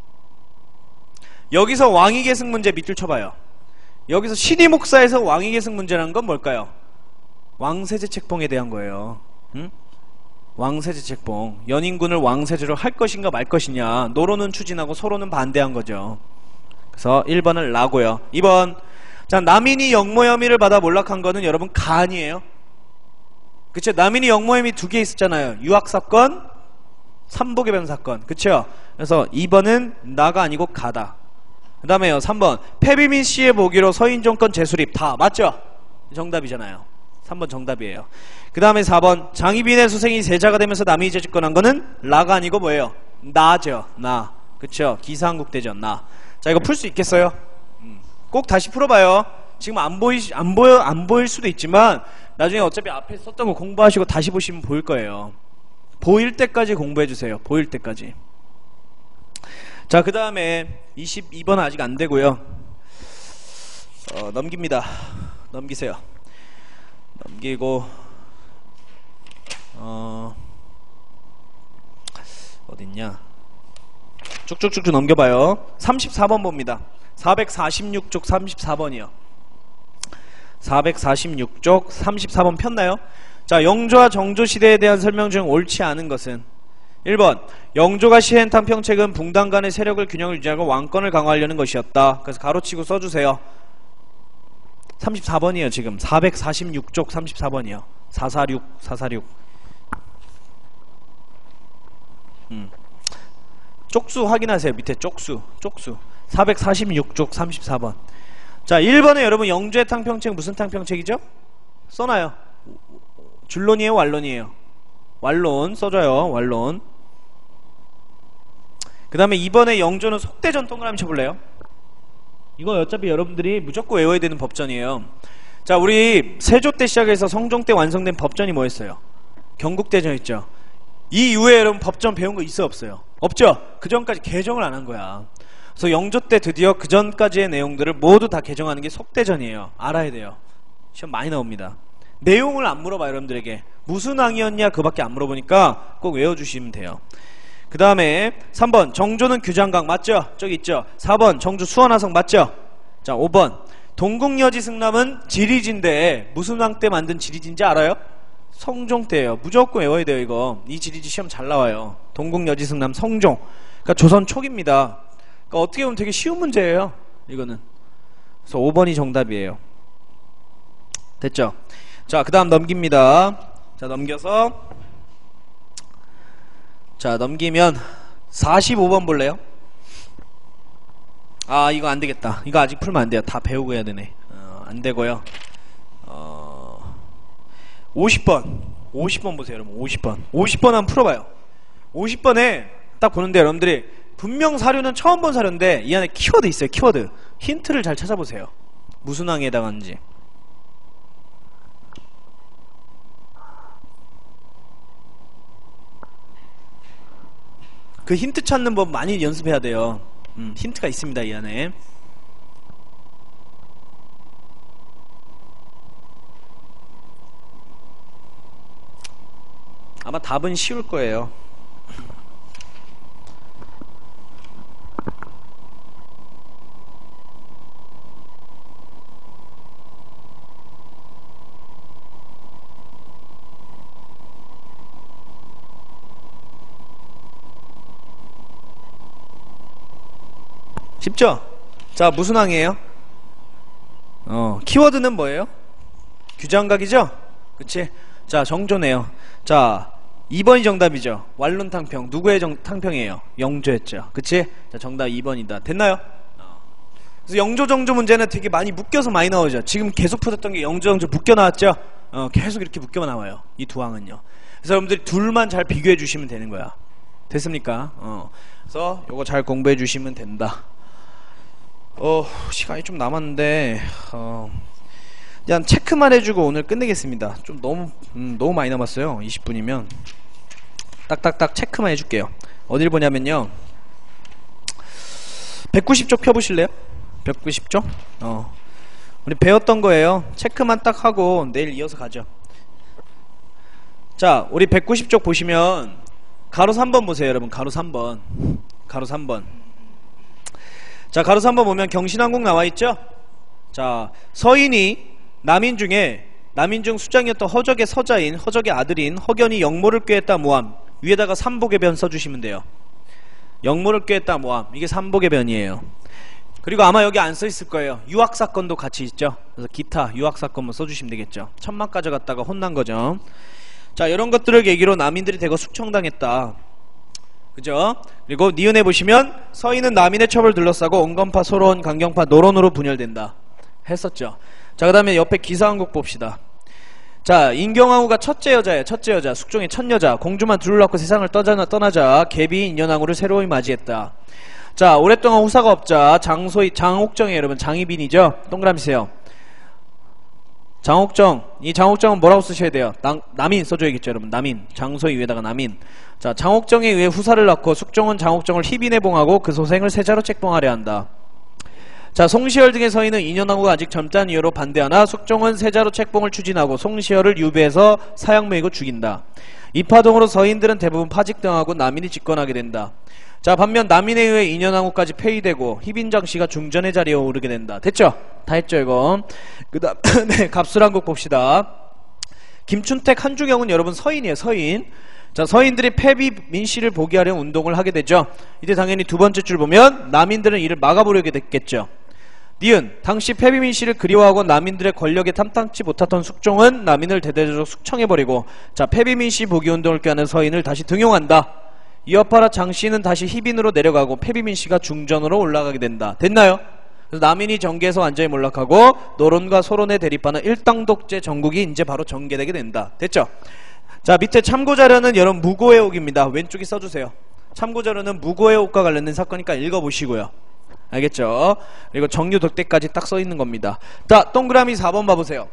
여기서 왕위계승 문제 밑줄 쳐봐요. 여기서 신의 목사에서 왕위계승 문제라는 건 뭘까요? 왕세제 책봉에 대한 거예요. 응? 왕세제 책봉. 연인군을 왕세제로 할 것인가 말 것이냐. 노론은 추진하고 소론은 반대한 거죠. 그래서 일 번은 라고요. 이 번. 자, 남인이 역모 혐의를 받아 몰락한 거는 여러분 간이에요. 그쵸? 남인이 역모 혐의 두 개 있었잖아요. 유학사건, 삼복해변 사건. 그쵸? 그래서 이 번은 나가 아니고 가다. 그 다음에요. 삼 번. 패비민 씨의 보기로 서인정권 재수립. 다 맞죠? 정답이잖아요. 삼 번 정답이에요. 그 다음에 사 번. 장희빈의 수생이 세자가 되면서 남이 이제 집권한 거는 라가 아니고 뭐예요? 나죠. 나. 그쵸? 기사항국대죠. 나. 자, 이거 풀 수 있겠어요? 음. 꼭 다시 풀어봐요. 지금 안 보이, 안 보여, 안 보일 수도 있지만 나중에 어차피 앞에 썼던 거 공부하시고 다시 보시면 보일 거예요. 보일 때까지 공부해주세요. 보일 때까지. 자, 그 다음에 이십이 번 아직 안 되고요. 어, 넘깁니다. 넘기세요. 넘기고 어 어딨냐? 쭉쭉쭉쭉 넘겨봐요. 삼십사 번 봅니다. 사백사십육 쪽 삼십사 번이요. 사백사십육 쪽 삼십사 번 폈나요? 자, 영조와 정조 시대에 대한 설명 중 옳지 않은 것은 일 번. 영조가 시행 탕평책은 붕당 간의 세력을 균형을 유지하고 왕권을 강화하려는 것이었다. 그래서 가로치고 써주세요. 삼십사 번이에요. 지금 사백사십육 쪽 삼십사 번이요. 사사육 사사육. 음. 쪽수 확인하세요. 밑에 쪽수 쪽수 사백사십육 쪽 삼십사 번. 자, 일 번에 여러분 영조의 탕평책 무슨 탕평책이죠? 써놔요. 줄론이에요? 완론이에요? 완론 써줘요. 완론. 그 다음에 이 번에 영조는 속대전 동그라미 쳐볼래요? 이거 어차피 여러분들이 무조건 외워야 되는 법전이에요. 자, 우리 세조 때 시작해서 성종 때 완성된 법전이 뭐였어요? 경국대전 있죠. 이 이후에 여러분 법전 배운 거 있어요? 없어요? 없죠? 그 전까지 개정을 안 한 거야. 그래서 영조 때 드디어 그 전까지의 내용들을 모두 다 개정하는 게 속대전이에요. 알아야 돼요. 시험 많이 나옵니다. 내용을 안 물어봐. 여러분들에게 무슨 왕이었냐 그거밖에 안 물어보니까 꼭 외워주시면 돼요. 그 다음에 삼 번 정조는 규장각 맞죠? 저기 있죠. 사 번 정조 수원화성 맞죠? 자, 오 번 동국여지 승남은 지리진데 무슨 왕 때 만든 지리진지 알아요? 성종 때예요. 무조건 외워야 돼요. 이거 이 지리지 시험 잘 나와요. 동국여지 승남 성종. 그러니까 조선 초기입니다. 그러니까 어떻게 보면 되게 쉬운 문제예요. 이거는. 그래서 오 번이 정답이에요. 됐죠? 자, 그 다음 넘깁니다. 자, 넘겨서 자, 넘기면 사십오 번 볼래요? 아, 이거 안되겠다. 이거 아직 풀면 안돼요. 다 배우고 해야 되네. 어, 안되고요. 어, 오십 번 오십 번 보세요 여러분. 오십 번 오십 번 한번 풀어봐요. 오십 번에 딱 보는데 여러분들이 분명 사료는 처음 본 사료인데 이 안에 키워드 있어요. 키워드 힌트를 잘 찾아보세요. 무슨 항에 해당하는지. 그 힌트 찾는 법 많이 연습해야 돼요. 음, 힌트가 있습니다 이 안에. 아마 답은 쉬울 거예요. 쉽죠? 자, 무슨 항이에요? 어, 키워드는 뭐예요? 규장각이죠? 그치? 자, 정조네요. 자, 이 번이 정답이죠. 완룬탕평. 누구의 정, 탕평이에요? 영조였죠. 그치? 자, 정답 이 번이다. 됐나요? 어. 그래서 영조, 정조 문제는 되게 많이 묶여서 많이 나오죠. 지금 계속 풀었던 게 영조, 정조 묶여 나왔죠? 어, 계속 이렇게 묶여 나와요. 이 두 항은요. 그래서 여러분들이 둘만 잘 비교해 주시면 되는 거야. 됐습니까? 어. 그래서 요거 잘 공부해 주시면 된다. 어, 시간이 좀 남았는데, 어, 그냥 체크만 해주고 오늘 끝내겠습니다. 좀 너무, 음, 너무 많이 남았어요. 이십 분이면. 딱딱딱 체크만 해줄게요. 어딜 보냐면요. 백구십 쪽 펴보실래요? 백구십 쪽? 어. 우리 배웠던 거예요. 체크만 딱 하고 내일 이어서 가죠. 자, 우리 백구십 쪽 보시면, 가로 삼 번 보세요, 여러분. 가로 삼 번. 가로 삼 번. 자, 가로 삼 번 보면 경신왕국 나와있죠? 자, 서인이 남인 중에 남인 중 수장이었던 허적의 서자인 허적의 아들인 허견이 역모를 꾀했다 모함. 위에다가 삼복의 변 써주시면 돼요. 역모를 꾀했다 모함. 이게 삼복의 변이에요. 그리고 아마 여기 안 써있을 거예요. 유학사건도 같이 있죠. 그래서 기타 유학사건만 써주시면 되겠죠. 천막 가져갔다가 혼난 거죠. 자, 이런 것들을 계기로 남인들이 대거 숙청당했다. 그죠? 그리고 니은에 보시면 서인은 남인의 첩을 둘러싸고 온건파, 소론, 강경파, 노론으로 분열된다 했었죠. 자, 그 다음에 옆에 기사왕국 봅시다. 자, 인경왕후가 첫째 여자예요. 첫째 여자, 숙종의 첫 여자. 공주만 둘을 낳고 세상을 떠나, 떠나자 계비 인연왕후를 새로이 맞이했다. 자, 오랫동안 후사가 없자 장소이, 장옥정이 여러분 장희빈이죠. 동그라미 세요. 장옥정, 이 장옥정은 뭐라고 쓰셔야 돼요? 남, 남인 써줘야겠죠 여러분. 남인, 장소의 위에다가 남인. 자, 장옥정에 의해 후사를 낳고 숙종은 장옥정을 희빈에 봉하고 그 소생을 세자로 책봉하려 한다. 자, 송시열 등의 서인은 인연왕후가 아직 젊다는 이유로 반대하나 숙종은 세자로 책봉을 추진하고 송시열을 유배해서 사형 매이고 죽인다. 이 파동으로 서인들은 대부분 파직당하고 남인이 집권하게 된다. 자, 반면 남인에 의해 인연왕후까지 폐위되고 희빈장씨가 중전의 자리에 오르게 된다. 됐죠? 다 했죠 이거. 그 다음 네, 갑술왕국 봅시다. 김춘택, 한주경은 여러분 서인이에요. 서인. 자, 서인들이 패비 민씨를 보기하려 운동을 하게 되죠. 이때 당연히 두 번째 줄 보면 남인들은 이를 막아보려게 됐겠죠. 니은, 당시 패비 민씨를 그리워하고 남인들의 권력에 탐탁지 못했던 숙종은 남인을 대대적으로 숙청해버리고, 자, 패비 민씨 보기 운동을 꾀하는 서인을 다시 등용한다. 이어파라 장씨는 다시 희빈으로 내려가고 패비 민씨가 중전으로 올라가게 된다. 됐나요? 그래서 남인이 정계에서 완전히 몰락하고 노론과 소론의 대립하는 일당 독재 정국이 이제 바로 전개되게 된다. 됐죠? 자, 밑에 참고자료는 여러분 무고의 옥입니다. 왼쪽에 써주세요. 참고자료는 무고의 옥과 관련된 사건이니까 읽어보시고요. 알겠죠? 그리고 정유독대까지 딱 써있는 겁니다. 자, 동그라미 사 번 봐보세요.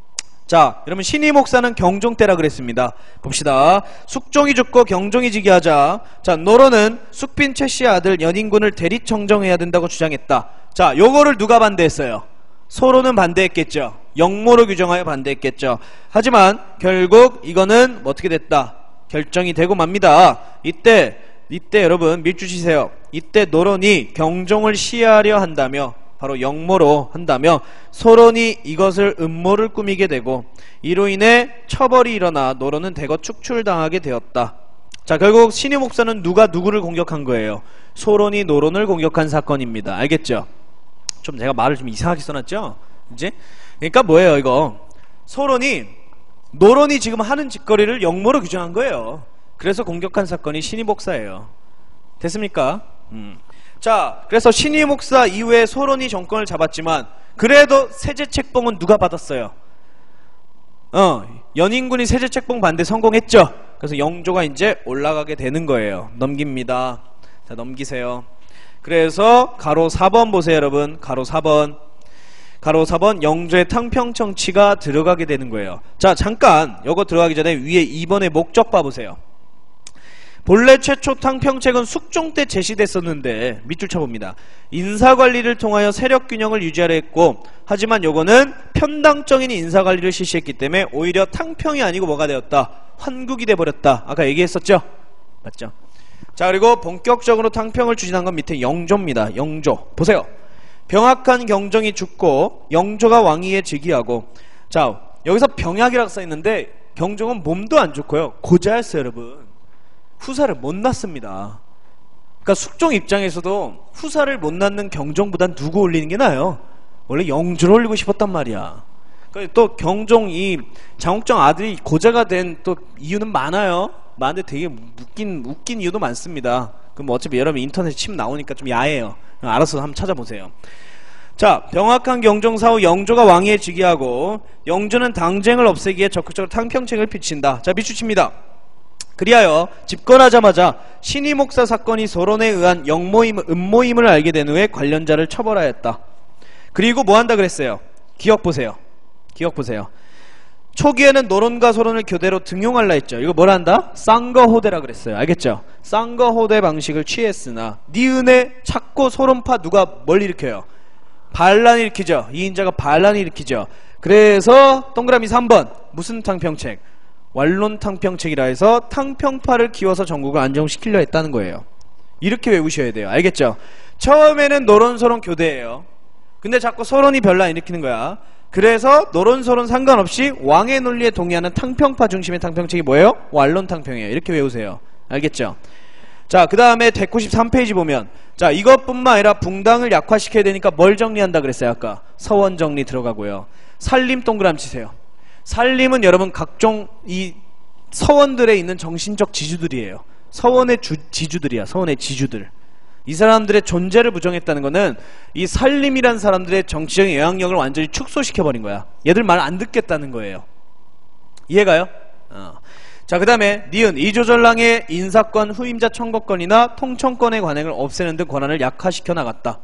자, 여러분 신이 목사는 경종 때라 그랬습니다. 봅시다. 숙종이 죽고 경종이 지게 하자. 자, 노론은 숙빈 최씨의 아들 연인군을 대리청정해야 된다고 주장했다. 자, 요거를 누가 반대했어요? 소론은 반대했겠죠. 역모로 규정하여 반대했겠죠. 하지만 결국 이거는 어떻게 됐다? 결정이 되고 맙니다. 이때 이때 여러분 밀주시세요. 이때 노론이 경종을 시해하려 한다며, 바로 역모로 한다며 소론이 이것을 음모를 꾸미게 되고, 이로 인해 처벌이 일어나 노론은 대거 축출당하게 되었다. 자, 결국 신의 목사는 누가 누구를 공격한 거예요? 소론이 노론을 공격한 사건입니다. 알겠죠? 좀 제가 말을 좀 이상하게 써놨죠? 이제? 그러니까 뭐예요 이거? 소론이 노론이 지금 하는 짓거리를 역모로 규정한 거예요. 그래서 공격한 사건이 신이 목사예요. 됐습니까? 음. 자, 그래서 신이 목사 이후에 소론이 정권을 잡았지만 그래도 세제책봉은 누가 받았어요? 어, 연인군이 세제책봉 반대 성공했죠. 그래서 영조가 이제 올라가게 되는 거예요. 넘깁니다. 자, 넘기세요. 그래서 가로 사 번 보세요, 여러분. 가로 사 번. 가로 사 번 영조의 탕평정치가 들어가게 되는 거예요. 자, 잠깐 요거 들어가기 전에 위에 이 번의 목적 봐보세요. 본래 최초 탕평책은 숙종 때 제시됐었는데 밑줄 쳐봅니다. 인사관리를 통하여 세력균형을 유지하려 했고, 하지만 요거는 편당적인 인사관리를 실시했기 때문에 오히려 탕평이 아니고 뭐가 되었다? 환국이 돼버렸다. 아까 얘기했었죠? 맞죠? 자, 그리고 본격적으로 탕평을 추진한 건 밑에 영조입니다. 영조 보세요. 병약한 경정이 죽고 영조가 왕위에 즉위하고, 자, 여기서 병약이라고 써있는데 경정은 몸도 안 좋고요, 고자였어요. 여러분, 후사를 못 낳습니다. 그러니까 숙종 입장에서도 후사를 못 낳는 경정보단 누구 올리는 게 나아요? 원래 영조를 올리고 싶었단 말이야. 그러니까 또 경종 이 장옥정 아들이 고자가 된 또 이유는 많아요. 많은데 되게 웃긴 웃긴 이유도 많습니다. 그럼 어차피 여러분 인터넷에 치면 나오니까 좀 야해요. 알아서 한번 찾아보세요. 자, 병약한 경정사후 영조가 왕위에 즉위하고, 영조는 당쟁을 없애기에 적극적으로 탕평책을 펼친다. 자, 밑줄칩니다. 그리하여 집권하자마자 신이 목사 사건이 소론에 의한 영모임, 음모임을 알게 된 후에 관련자를 처벌하였다. 그리고 뭐 한다 그랬어요? 기억 보세요. 기억 보세요. 초기에는 노론과 소론을 교대로 등용하려 했죠. 이거 뭐라 한다? 쌍거호대라 그랬어요. 알겠죠? 쌍거호대 방식을 취했으나 니은에 찾고 소론파 누가 뭘 일으켜요? 반란을 일으키죠. 이인자가 반란을 일으키죠. 그래서 동그라미 삼 번 무슨 탕평책? 완론 탕평책이라 해서 탕평파를 키워서 전국을 안정시키려 했다는 거예요. 이렇게 외우셔야 돼요. 알겠죠? 처음에는 노론소론 교대예요. 근데 자꾸 소론이 변란 일으키는 거야. 그래서 노론소론 상관없이 왕의 논리에 동의하는 탕평파 중심의 탕평책이 뭐예요? 완론 탕평이에요. 이렇게 외우세요. 알겠죠? 자, 그 다음에 백구십삼 페이지 보면, 자, 이것뿐만 아니라 붕당을 약화시켜야 되니까 뭘 정리한다 그랬어요? 아까 서원 정리 들어가고요. 살림 동그라미 치세요. 살림은 여러분 각종 이 서원들에 있는 정신적 지주들이에요. 서원의 주, 지주들이야. 서원의 지주들. 이 사람들의 존재를 부정했다는 거는 이 살림이란 사람들의 정치적인 영향력을 완전히 축소시켜버린 거야. 얘들 말 안 듣겠다는 거예요. 이해가요? 어. 자, 그 다음에 니은 이조전랑의 인사권, 후임자 청거권이나 통청권의 관행을 없애는 등 권한을 약화시켜 나갔다.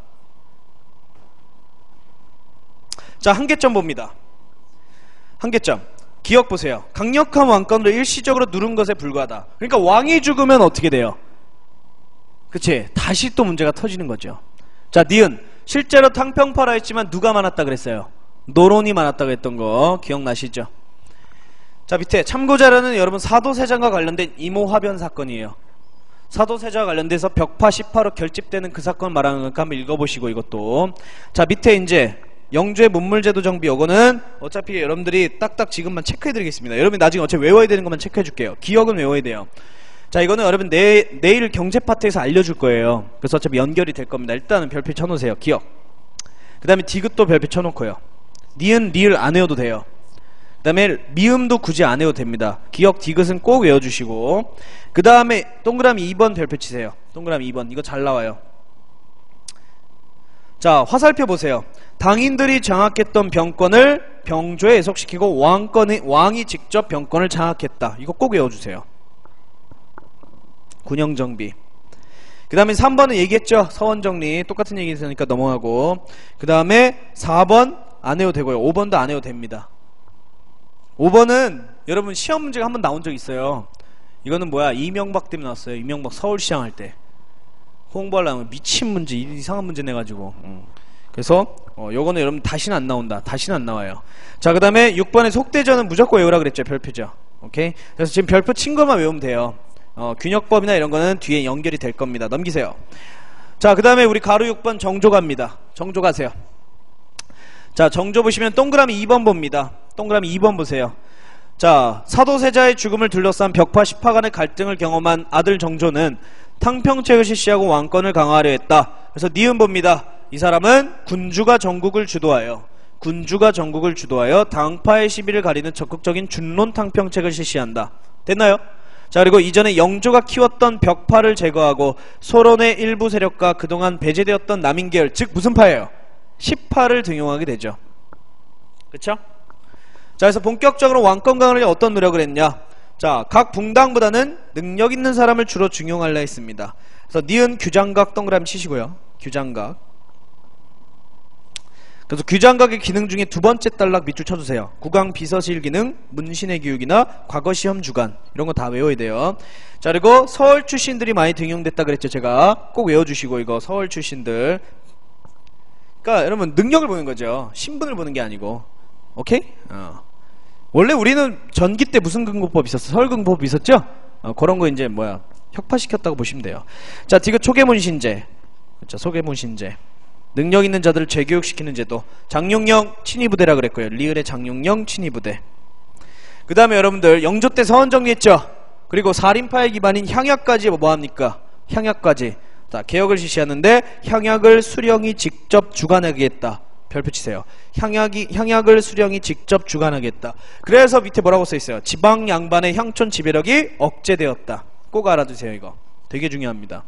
자, 한계점 봅니다. 한계점. 기억 보세요. 강력한 왕권으로 일시적으로 누른 것에 불과하다. 그러니까 왕이 죽으면 어떻게 돼요? 그치? 다시 또 문제가 터지는 거죠. 자, 니은 실제로 탕평파라 했지만 누가 많았다 그랬어요? 노론이 많았다고 했던 거 기억나시죠? 자, 밑에 참고자료는 여러분 사도세자과 관련된 이모화변 사건이에요. 사도세자와 관련돼서 벽파 십파로 결집되는 그 사건 말하는 거니까 한번 읽어보시고, 이것도. 자, 밑에 이제 영조의 문물제도 정비, 요거는 어차피 여러분들이 딱딱 지금만 체크해드리겠습니다. 여러분이 나중에 어차피 외워야 되는 것만 체크해줄게요. 기억은 외워야 돼요. 자, 이거는 여러분 내, 내일 경제 파트에서 알려줄 거예요. 그래서 어차피 연결이 될 겁니다. 일단은 별표 쳐놓으세요. 기억. 그 다음에 디귿도 별표 쳐놓고요. 니은, 리을 안 외워도 돼요. 그 다음에 미음도 굳이 안 외워도 됩니다. 기억, 디귿은 꼭 외워주시고, 그 다음에 동그라미 이 번 별표 치세요. 동그라미 이 번. 이거 잘 나와요. 자, 화살표 보세요. 당인들이 장악했던 병권을 병조에 애속시키고 왕권이, 왕이 직접 병권을 장악했다. 이거 꼭 외워주세요. 군영정비. 그 다음에 삼 번은 얘기했죠. 서원정리. 똑같은 얘기 있으니까 넘어가고, 그 다음에 사 번 안 해도 되고요. 오 번도 안 해도 됩니다. 오 번은 여러분 시험 문제가 한 번 나온 적 있어요. 이거는 뭐야? 이명박 때문에 나왔어요. 이명박 서울시장 할 때 홍보하려면 미친 문제, 이상한 문제 내가지고. 음. 그래서 어, 요거는 여러분 다시는 안 나온다. 다시는 안 나와요. 자, 그 다음에 육 번의 속대전은 무조건 외우라 그랬죠. 별표죠. 오케이? 그래서 지금 별표 친 것만 외우면 돼요. 어, 균역법이나 이런 거는 뒤에 연결이 될 겁니다. 넘기세요. 자, 그 다음에 우리 가로 육 번 정조 갑니다. 정조 가세요. 자, 정조 보시면 동그라미 이 번 봅니다. 동그라미 이 번 보세요. 자, 사도세자의 죽음을 둘러싼 벽파 십파 간의 갈등을 경험한 아들 정조는 탕평책을 실시하고 왕권을 강화하려 했다. 그래서 니은 봅니다. 이 사람은 군주가 전국을 주도하여 군주가 전국을 주도하여 당파의 시비를 가리는 적극적인 준론 탕평책을 실시한다. 됐나요? 자, 그리고 이전에 영조가 키웠던 벽파를 제거하고 소론의 일부 세력과 그동안 배제되었던 남인계열, 즉 무슨 파예요? 시파를 등용하게 되죠. 그쵸? 자, 그래서 본격적으로 왕권 강화를 위해 어떤 노력을 했냐? 자, 각 붕당보다는 능력 있는 사람을 주로 중용하려 했습니다. 그래서 니은 규장각 동그라미 치시고요. 규장각. 그래서 규장각의 기능 중에 두 번째 단락 밑줄 쳐주세요. 국왕 비서실 기능, 문신의 교육이나 과거 시험 주간, 이런 거 다 외워야 돼요. 자, 그리고 서울 출신들이 많이 등용됐다 그랬죠. 제가 꼭 외워주시고, 이거 서울 출신들. 그러니까 여러분 능력을 보는 거죠. 신분을 보는 게 아니고. 오케이? 어. 원래 우리는 전기 때 무슨 근거법 있었어? 서울근거법 있었죠? 어, 그런 거 이제 뭐야 혁파시켰다고 보시면 돼요. 자, 디귿 초계문신제. 그렇죠. 소계문신제. 능력 있는 자들을 재교육시키는 제도. 장룡령 친위부대라 그랬고요. 리을의 장룡령 친위부대. 그 다음에 여러분들 영조 때 서원 정리했죠. 그리고 살인파의 기반인 향약까지 뭐합니까? 향약까지 자, 개혁을 실시하는데 향약을 수령이 직접 주관하겠다. 별표 치세요. 향약이, 향약을 수령이 직접 주관하겠다. 그래서 밑에 뭐라고 써있어요? 지방 양반의 향촌 지배력이 억제되었다. 꼭 알아두세요. 이거 되게 중요합니다.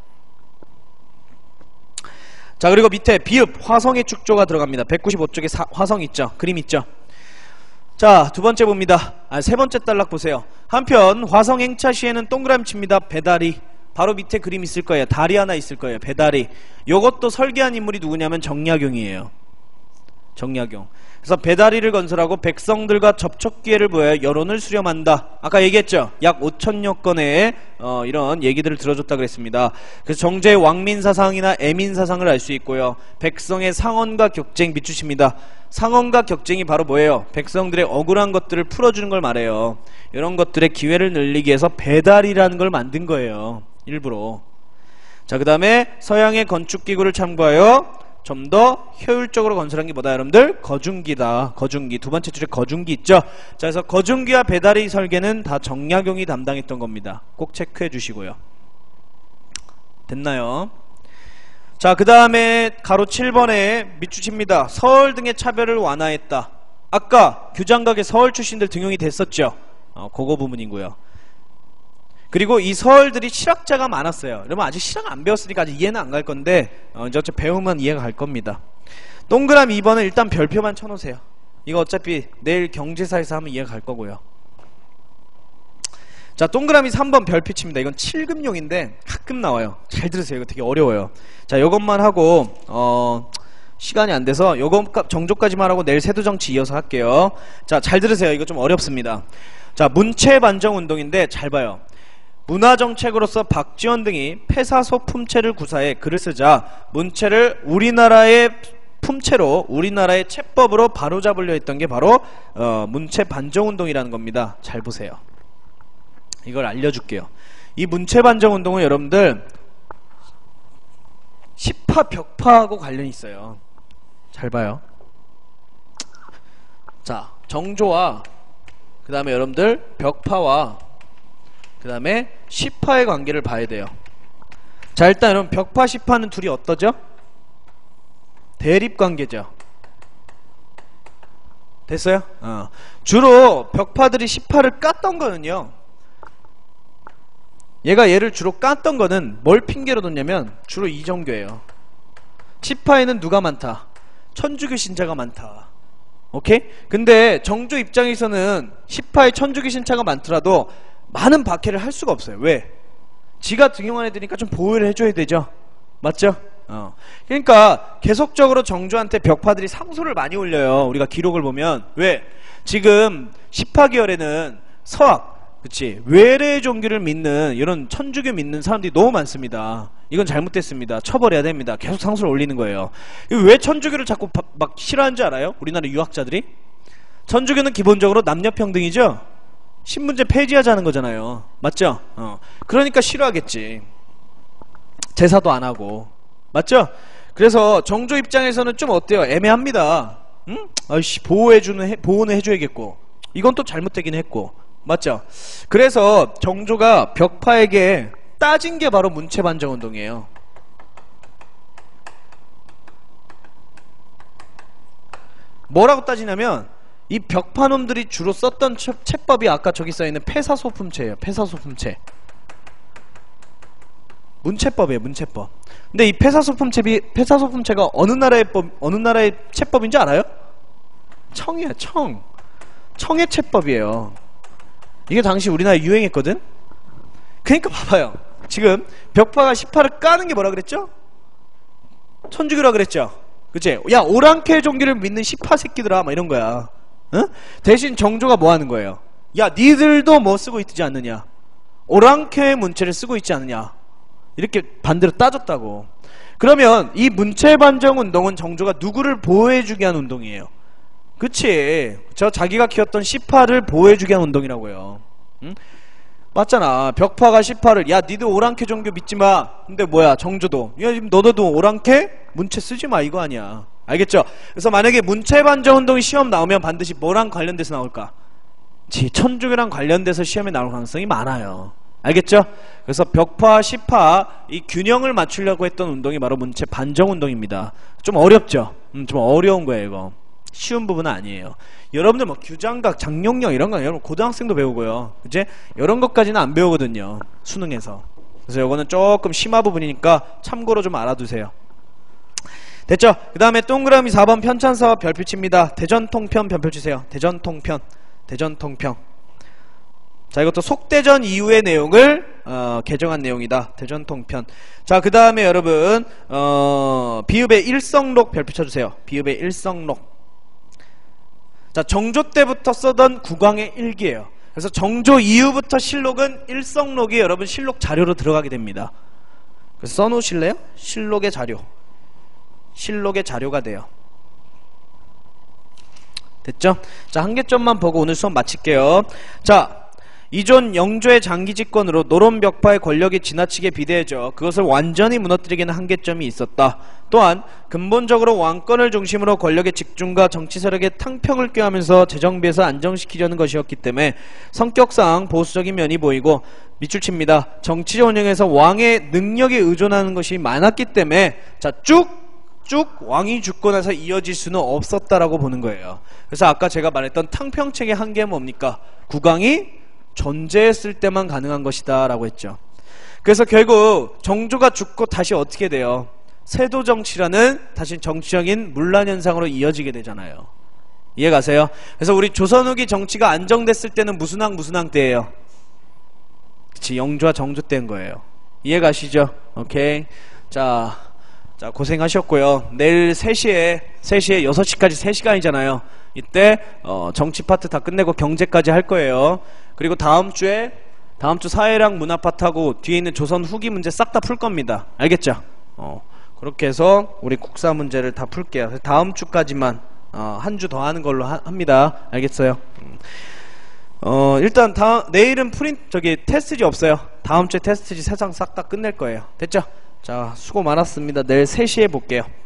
자, 그리고 밑에 비읍 화성의 축조가 들어갑니다. 백구십오 쪽에 사, 화성 있죠? 그림 있죠? 자, 두 번째 봅니다. 아, 세 번째 단락 보세요. 한편 화성 행차 시에는 동그라미 칩니다. 배다리. 바로 밑에 그림 있을 거예요. 다리 하나 있을 거예요. 배다리. 요것도 설계한 인물이 누구냐면 정약용이에요. 정약용. 그래서 배다리를 건설하고 백성들과 접촉 기회를 보여 여론을 수렴한다. 아까 얘기했죠. 약 오천여 건의 어, 이런 얘기들을 들어줬다 그랬습니다. 그래서 정제의 왕민사상이나 애민사상을 알 수 있고요. 백성의 상언과 격쟁 밑주십니다. 상언과 격쟁이 바로 뭐예요? 백성들의 억울한 것들을 풀어주는 걸 말해요. 이런 것들의 기회를 늘리기 위해서 배다리라는 걸 만든 거예요. 일부러. 자, 그 다음에 서양의 건축기구를 참고하여 좀 더 효율적으로 건설한 게 뭐다 여러분들? 거중기다. 거중기. 두 번째 줄에 거중기 있죠? 자, 그래서 거중기와 배다리 설계는 다 정약용이 담당했던 겁니다. 꼭 체크해 주시고요. 됐나요? 자, 그 다음에 가로 칠 번에 밑주칩니다. 서울 등의 차별을 완화했다. 아까 규장각에 서울 출신들 등용이 됐었죠? 어, 그거 부분이고요. 그리고 이 서울들이 실학자가 많았어요. 여러분 아직 실학 안 배웠으니까 아직 이해는 안 갈 건데 어, 이제 어차피 배우면 이해가 갈 겁니다. 동그라미 이 번은 일단 별표만 쳐놓으세요. 이거 어차피 내일 경제사에서 하면 이해가 갈 거고요. 자, 동그라미 삼 번 별표 칩니다. 이건 칠급용인데 가끔 나와요. 잘 들으세요. 이거 되게 어려워요. 자, 요것만 하고 어... 시간이 안 돼서 요거 정조까지만 하고 내일 세도정치 이어서 할게요. 자, 잘 들으세요. 이거 좀 어렵습니다. 자, 문체반정운동인데 잘 봐요. 문화정책으로서 박지원 등이 폐사소 품체를 구사해 글을 쓰자 문체를 우리나라의 품체로 우리나라의 채법으로 바로잡으려 했던 게 바로 어, 문체반정운동이라는 겁니다. 잘 보세요. 이걸 알려줄게요. 이 문체반정운동은 여러분들 시파 벽파하고 관련이 있어요. 잘 봐요. 자, 정조와 그 다음에 여러분들 벽파와 그 다음에 시파의 관계를 봐야 돼요. 자, 일단 여러분 벽파 시파는 둘이 어떠죠? 대립관계죠. 됐어요? 어. 주로 벽파들이 시파를 깠던 거는요, 얘가 얘를 주로 깠던 거는 뭘 핑계로 뒀냐면 주로 이정교예요. 시파에는 누가 많다? 천주교 신자가 많다. 오케이? 근데 정조 입장에서는 시파에 천주교 신자가 많더라도 많은 박해를 할 수가 없어요. 왜? 지가 등용한 애들이니까 좀 보호를 해줘야 되죠. 맞죠? 어. 그러니까 계속적으로 정조한테 벽파들이 상소를 많이 올려요. 우리가 기록을 보면. 왜? 지금 시파 계열에는 서학, 그치, 외래 종교를 믿는 이런 천주교 믿는 사람들이 너무 많습니다. 이건 잘못됐습니다. 처벌해야 됩니다. 계속 상소를 올리는 거예요. 왜 천주교를 자꾸 바, 막 싫어하는 줄 알아요? 우리나라 유학자들이? 천주교는 기본적으로 남녀평등이죠? 신분제 폐지하자는 거잖아요. 맞죠? 어. 그러니까 싫어하겠지. 제사도 안 하고. 맞죠? 그래서 정조 입장에서는 좀 어때요? 애매합니다. 응? 아이씨, 보호해주는, 해, 보호는 해줘야겠고. 이건 또 잘못되긴 했고. 맞죠? 그래서 정조가 벽파에게 따진 게 바로 문체반정운동이에요. 뭐라고 따지냐면 이 벽파놈들이 주로 썼던 채법이 아까 저기 써있는 폐사소품체예요. 폐사소품체. 문체법이에요. 문체법. 근데 이 폐사소품체비, 폐사소품체가 어느 나라의 법, 어느 나라의 채법인지 알아요? 청이에요. 청. 청의 채법이에요. 이게 당시 우리나라에 유행했거든? 그러니까 봐봐요. 지금 벽파가 십파를 까는 게 뭐라 그랬죠? 천주교라 그랬죠? 그치? 야, 오랑캐 종교를 믿는 십파 새끼들아, 막 이런 거야. 응? 대신 정조가 뭐 하는 거예요? 야, 니들도 뭐 쓰고 있지 않느냐? 오랑캐 문체를 쓰고 있지 않느냐? 이렇게 반대로 따졌다고. 그러면 이 문체 반정 운동은 정조가 누구를 보호해주게 한 운동이에요? 그치? 저 자기가 키웠던 십파를 보호해주게 한 운동이라고요. 응? 맞잖아. 벽파가 십파를 야 니들 오랑캐 종교 믿지마. 근데 뭐야 정조도 야 지금 너네도 오랑캐? 문체 쓰지마 이거 아니야. 알겠죠? 그래서 만약에 문체 반정 운동이 시험 나오면 반드시 뭐랑 관련돼서 나올까? 지 천주교랑 관련돼서 시험에 나올 가능성이 많아요. 알겠죠? 그래서 벽파, 십파 이 균형을 맞추려고 했던 운동이 바로 문체 반정 운동입니다. 좀 어렵죠? 음, 좀 어려운 거예요 이거. 쉬운 부분은 아니에요. 여러분들 뭐 규장각, 장룡령 이런 거 여러분 고등학생도 배우고요. 이제 이런 것까지는 안 배우거든요. 수능에서. 그래서 요거는 조금 심화 부분이니까 참고로 좀 알아두세요. 됐죠? 그 다음에 동그라미 사 번 편찬사와 별표치입니다. 대전통편 별표 주세요. 대전통편. 대전통편. 자, 이것도 속대전 이후의 내용을 어, 개정한 내용이다. 대전통편. 자, 그 다음에 여러분 어, 비읍의 일성록 별표 쳐주세요. 비읍의 일성록. 자, 정조 때부터 쓰던 국왕의 일기예요. 그래서 정조 이후부터 실록은 일성록이 여러분 실록 자료로 들어가게 됩니다. 그래서 써놓으실래요? 실록의 자료. 실록의 자료가 돼요. 됐죠? 자, 한 개점만 보고 오늘 수업 마칠게요. 자, 이존 영조의 장기 집권으로 노론벽파의 권력이 지나치게 비대해져 그것을 완전히 무너뜨리기는 한계점이 있었다. 또한 근본적으로 왕권을 중심으로 권력의 집중과 정치 세력의 탕평을 꾀하면서 재정비에서 안정시키려는 것이었기 때문에 성격상 보수적인 면이 보이고 밑줄칩니다. 정치 운영에서 왕의 능력에 의존하는 것이 많았기 때문에 자, 쭉 쭉 왕이 죽고 나서 이어질 수는 없었다라고 보는 거예요. 그래서 아까 제가 말했던 탕평책의 한계는 뭡니까? 국왕이 존재했을 때만 가능한 것이다 라고 했죠. 그래서 결국 정조가 죽고 다시 어떻게 돼요? 세도정치라는 다시 정치적인 문란현상으로 이어지게 되잖아요. 이해가세요? 그래서 우리 조선 후기 정치가 안정됐을 때는 무슨 왕 무슨 왕 때예요? 그치, 영조와 정조 때인 거예요. 이해가시죠? 오케이. 자, 자 고생하셨고요. 내일 세 시에 세 시에 여섯 시까지 세 시간이잖아요. 이때 어, 정치 파트 다 끝내고 경제까지 할 거예요. 그리고 다음 주에 다음 주 사회랑 문화 파트하고 뒤에 있는 조선 후기 문제 싹 다 풀 겁니다. 알겠죠? 어, 그렇게 해서 우리 국사 문제를 다 풀게요. 다음 주까지만 어, 한 주 더 하는 걸로 하, 합니다. 알겠어요? 어, 일단 다, 내일은 프린트 저기 테스트지 없어요. 다음 주에 테스트지 세 장 싹 다 끝낼 거예요. 됐죠? 자, 수고 많았습니다. 내일 세 시에 볼게요.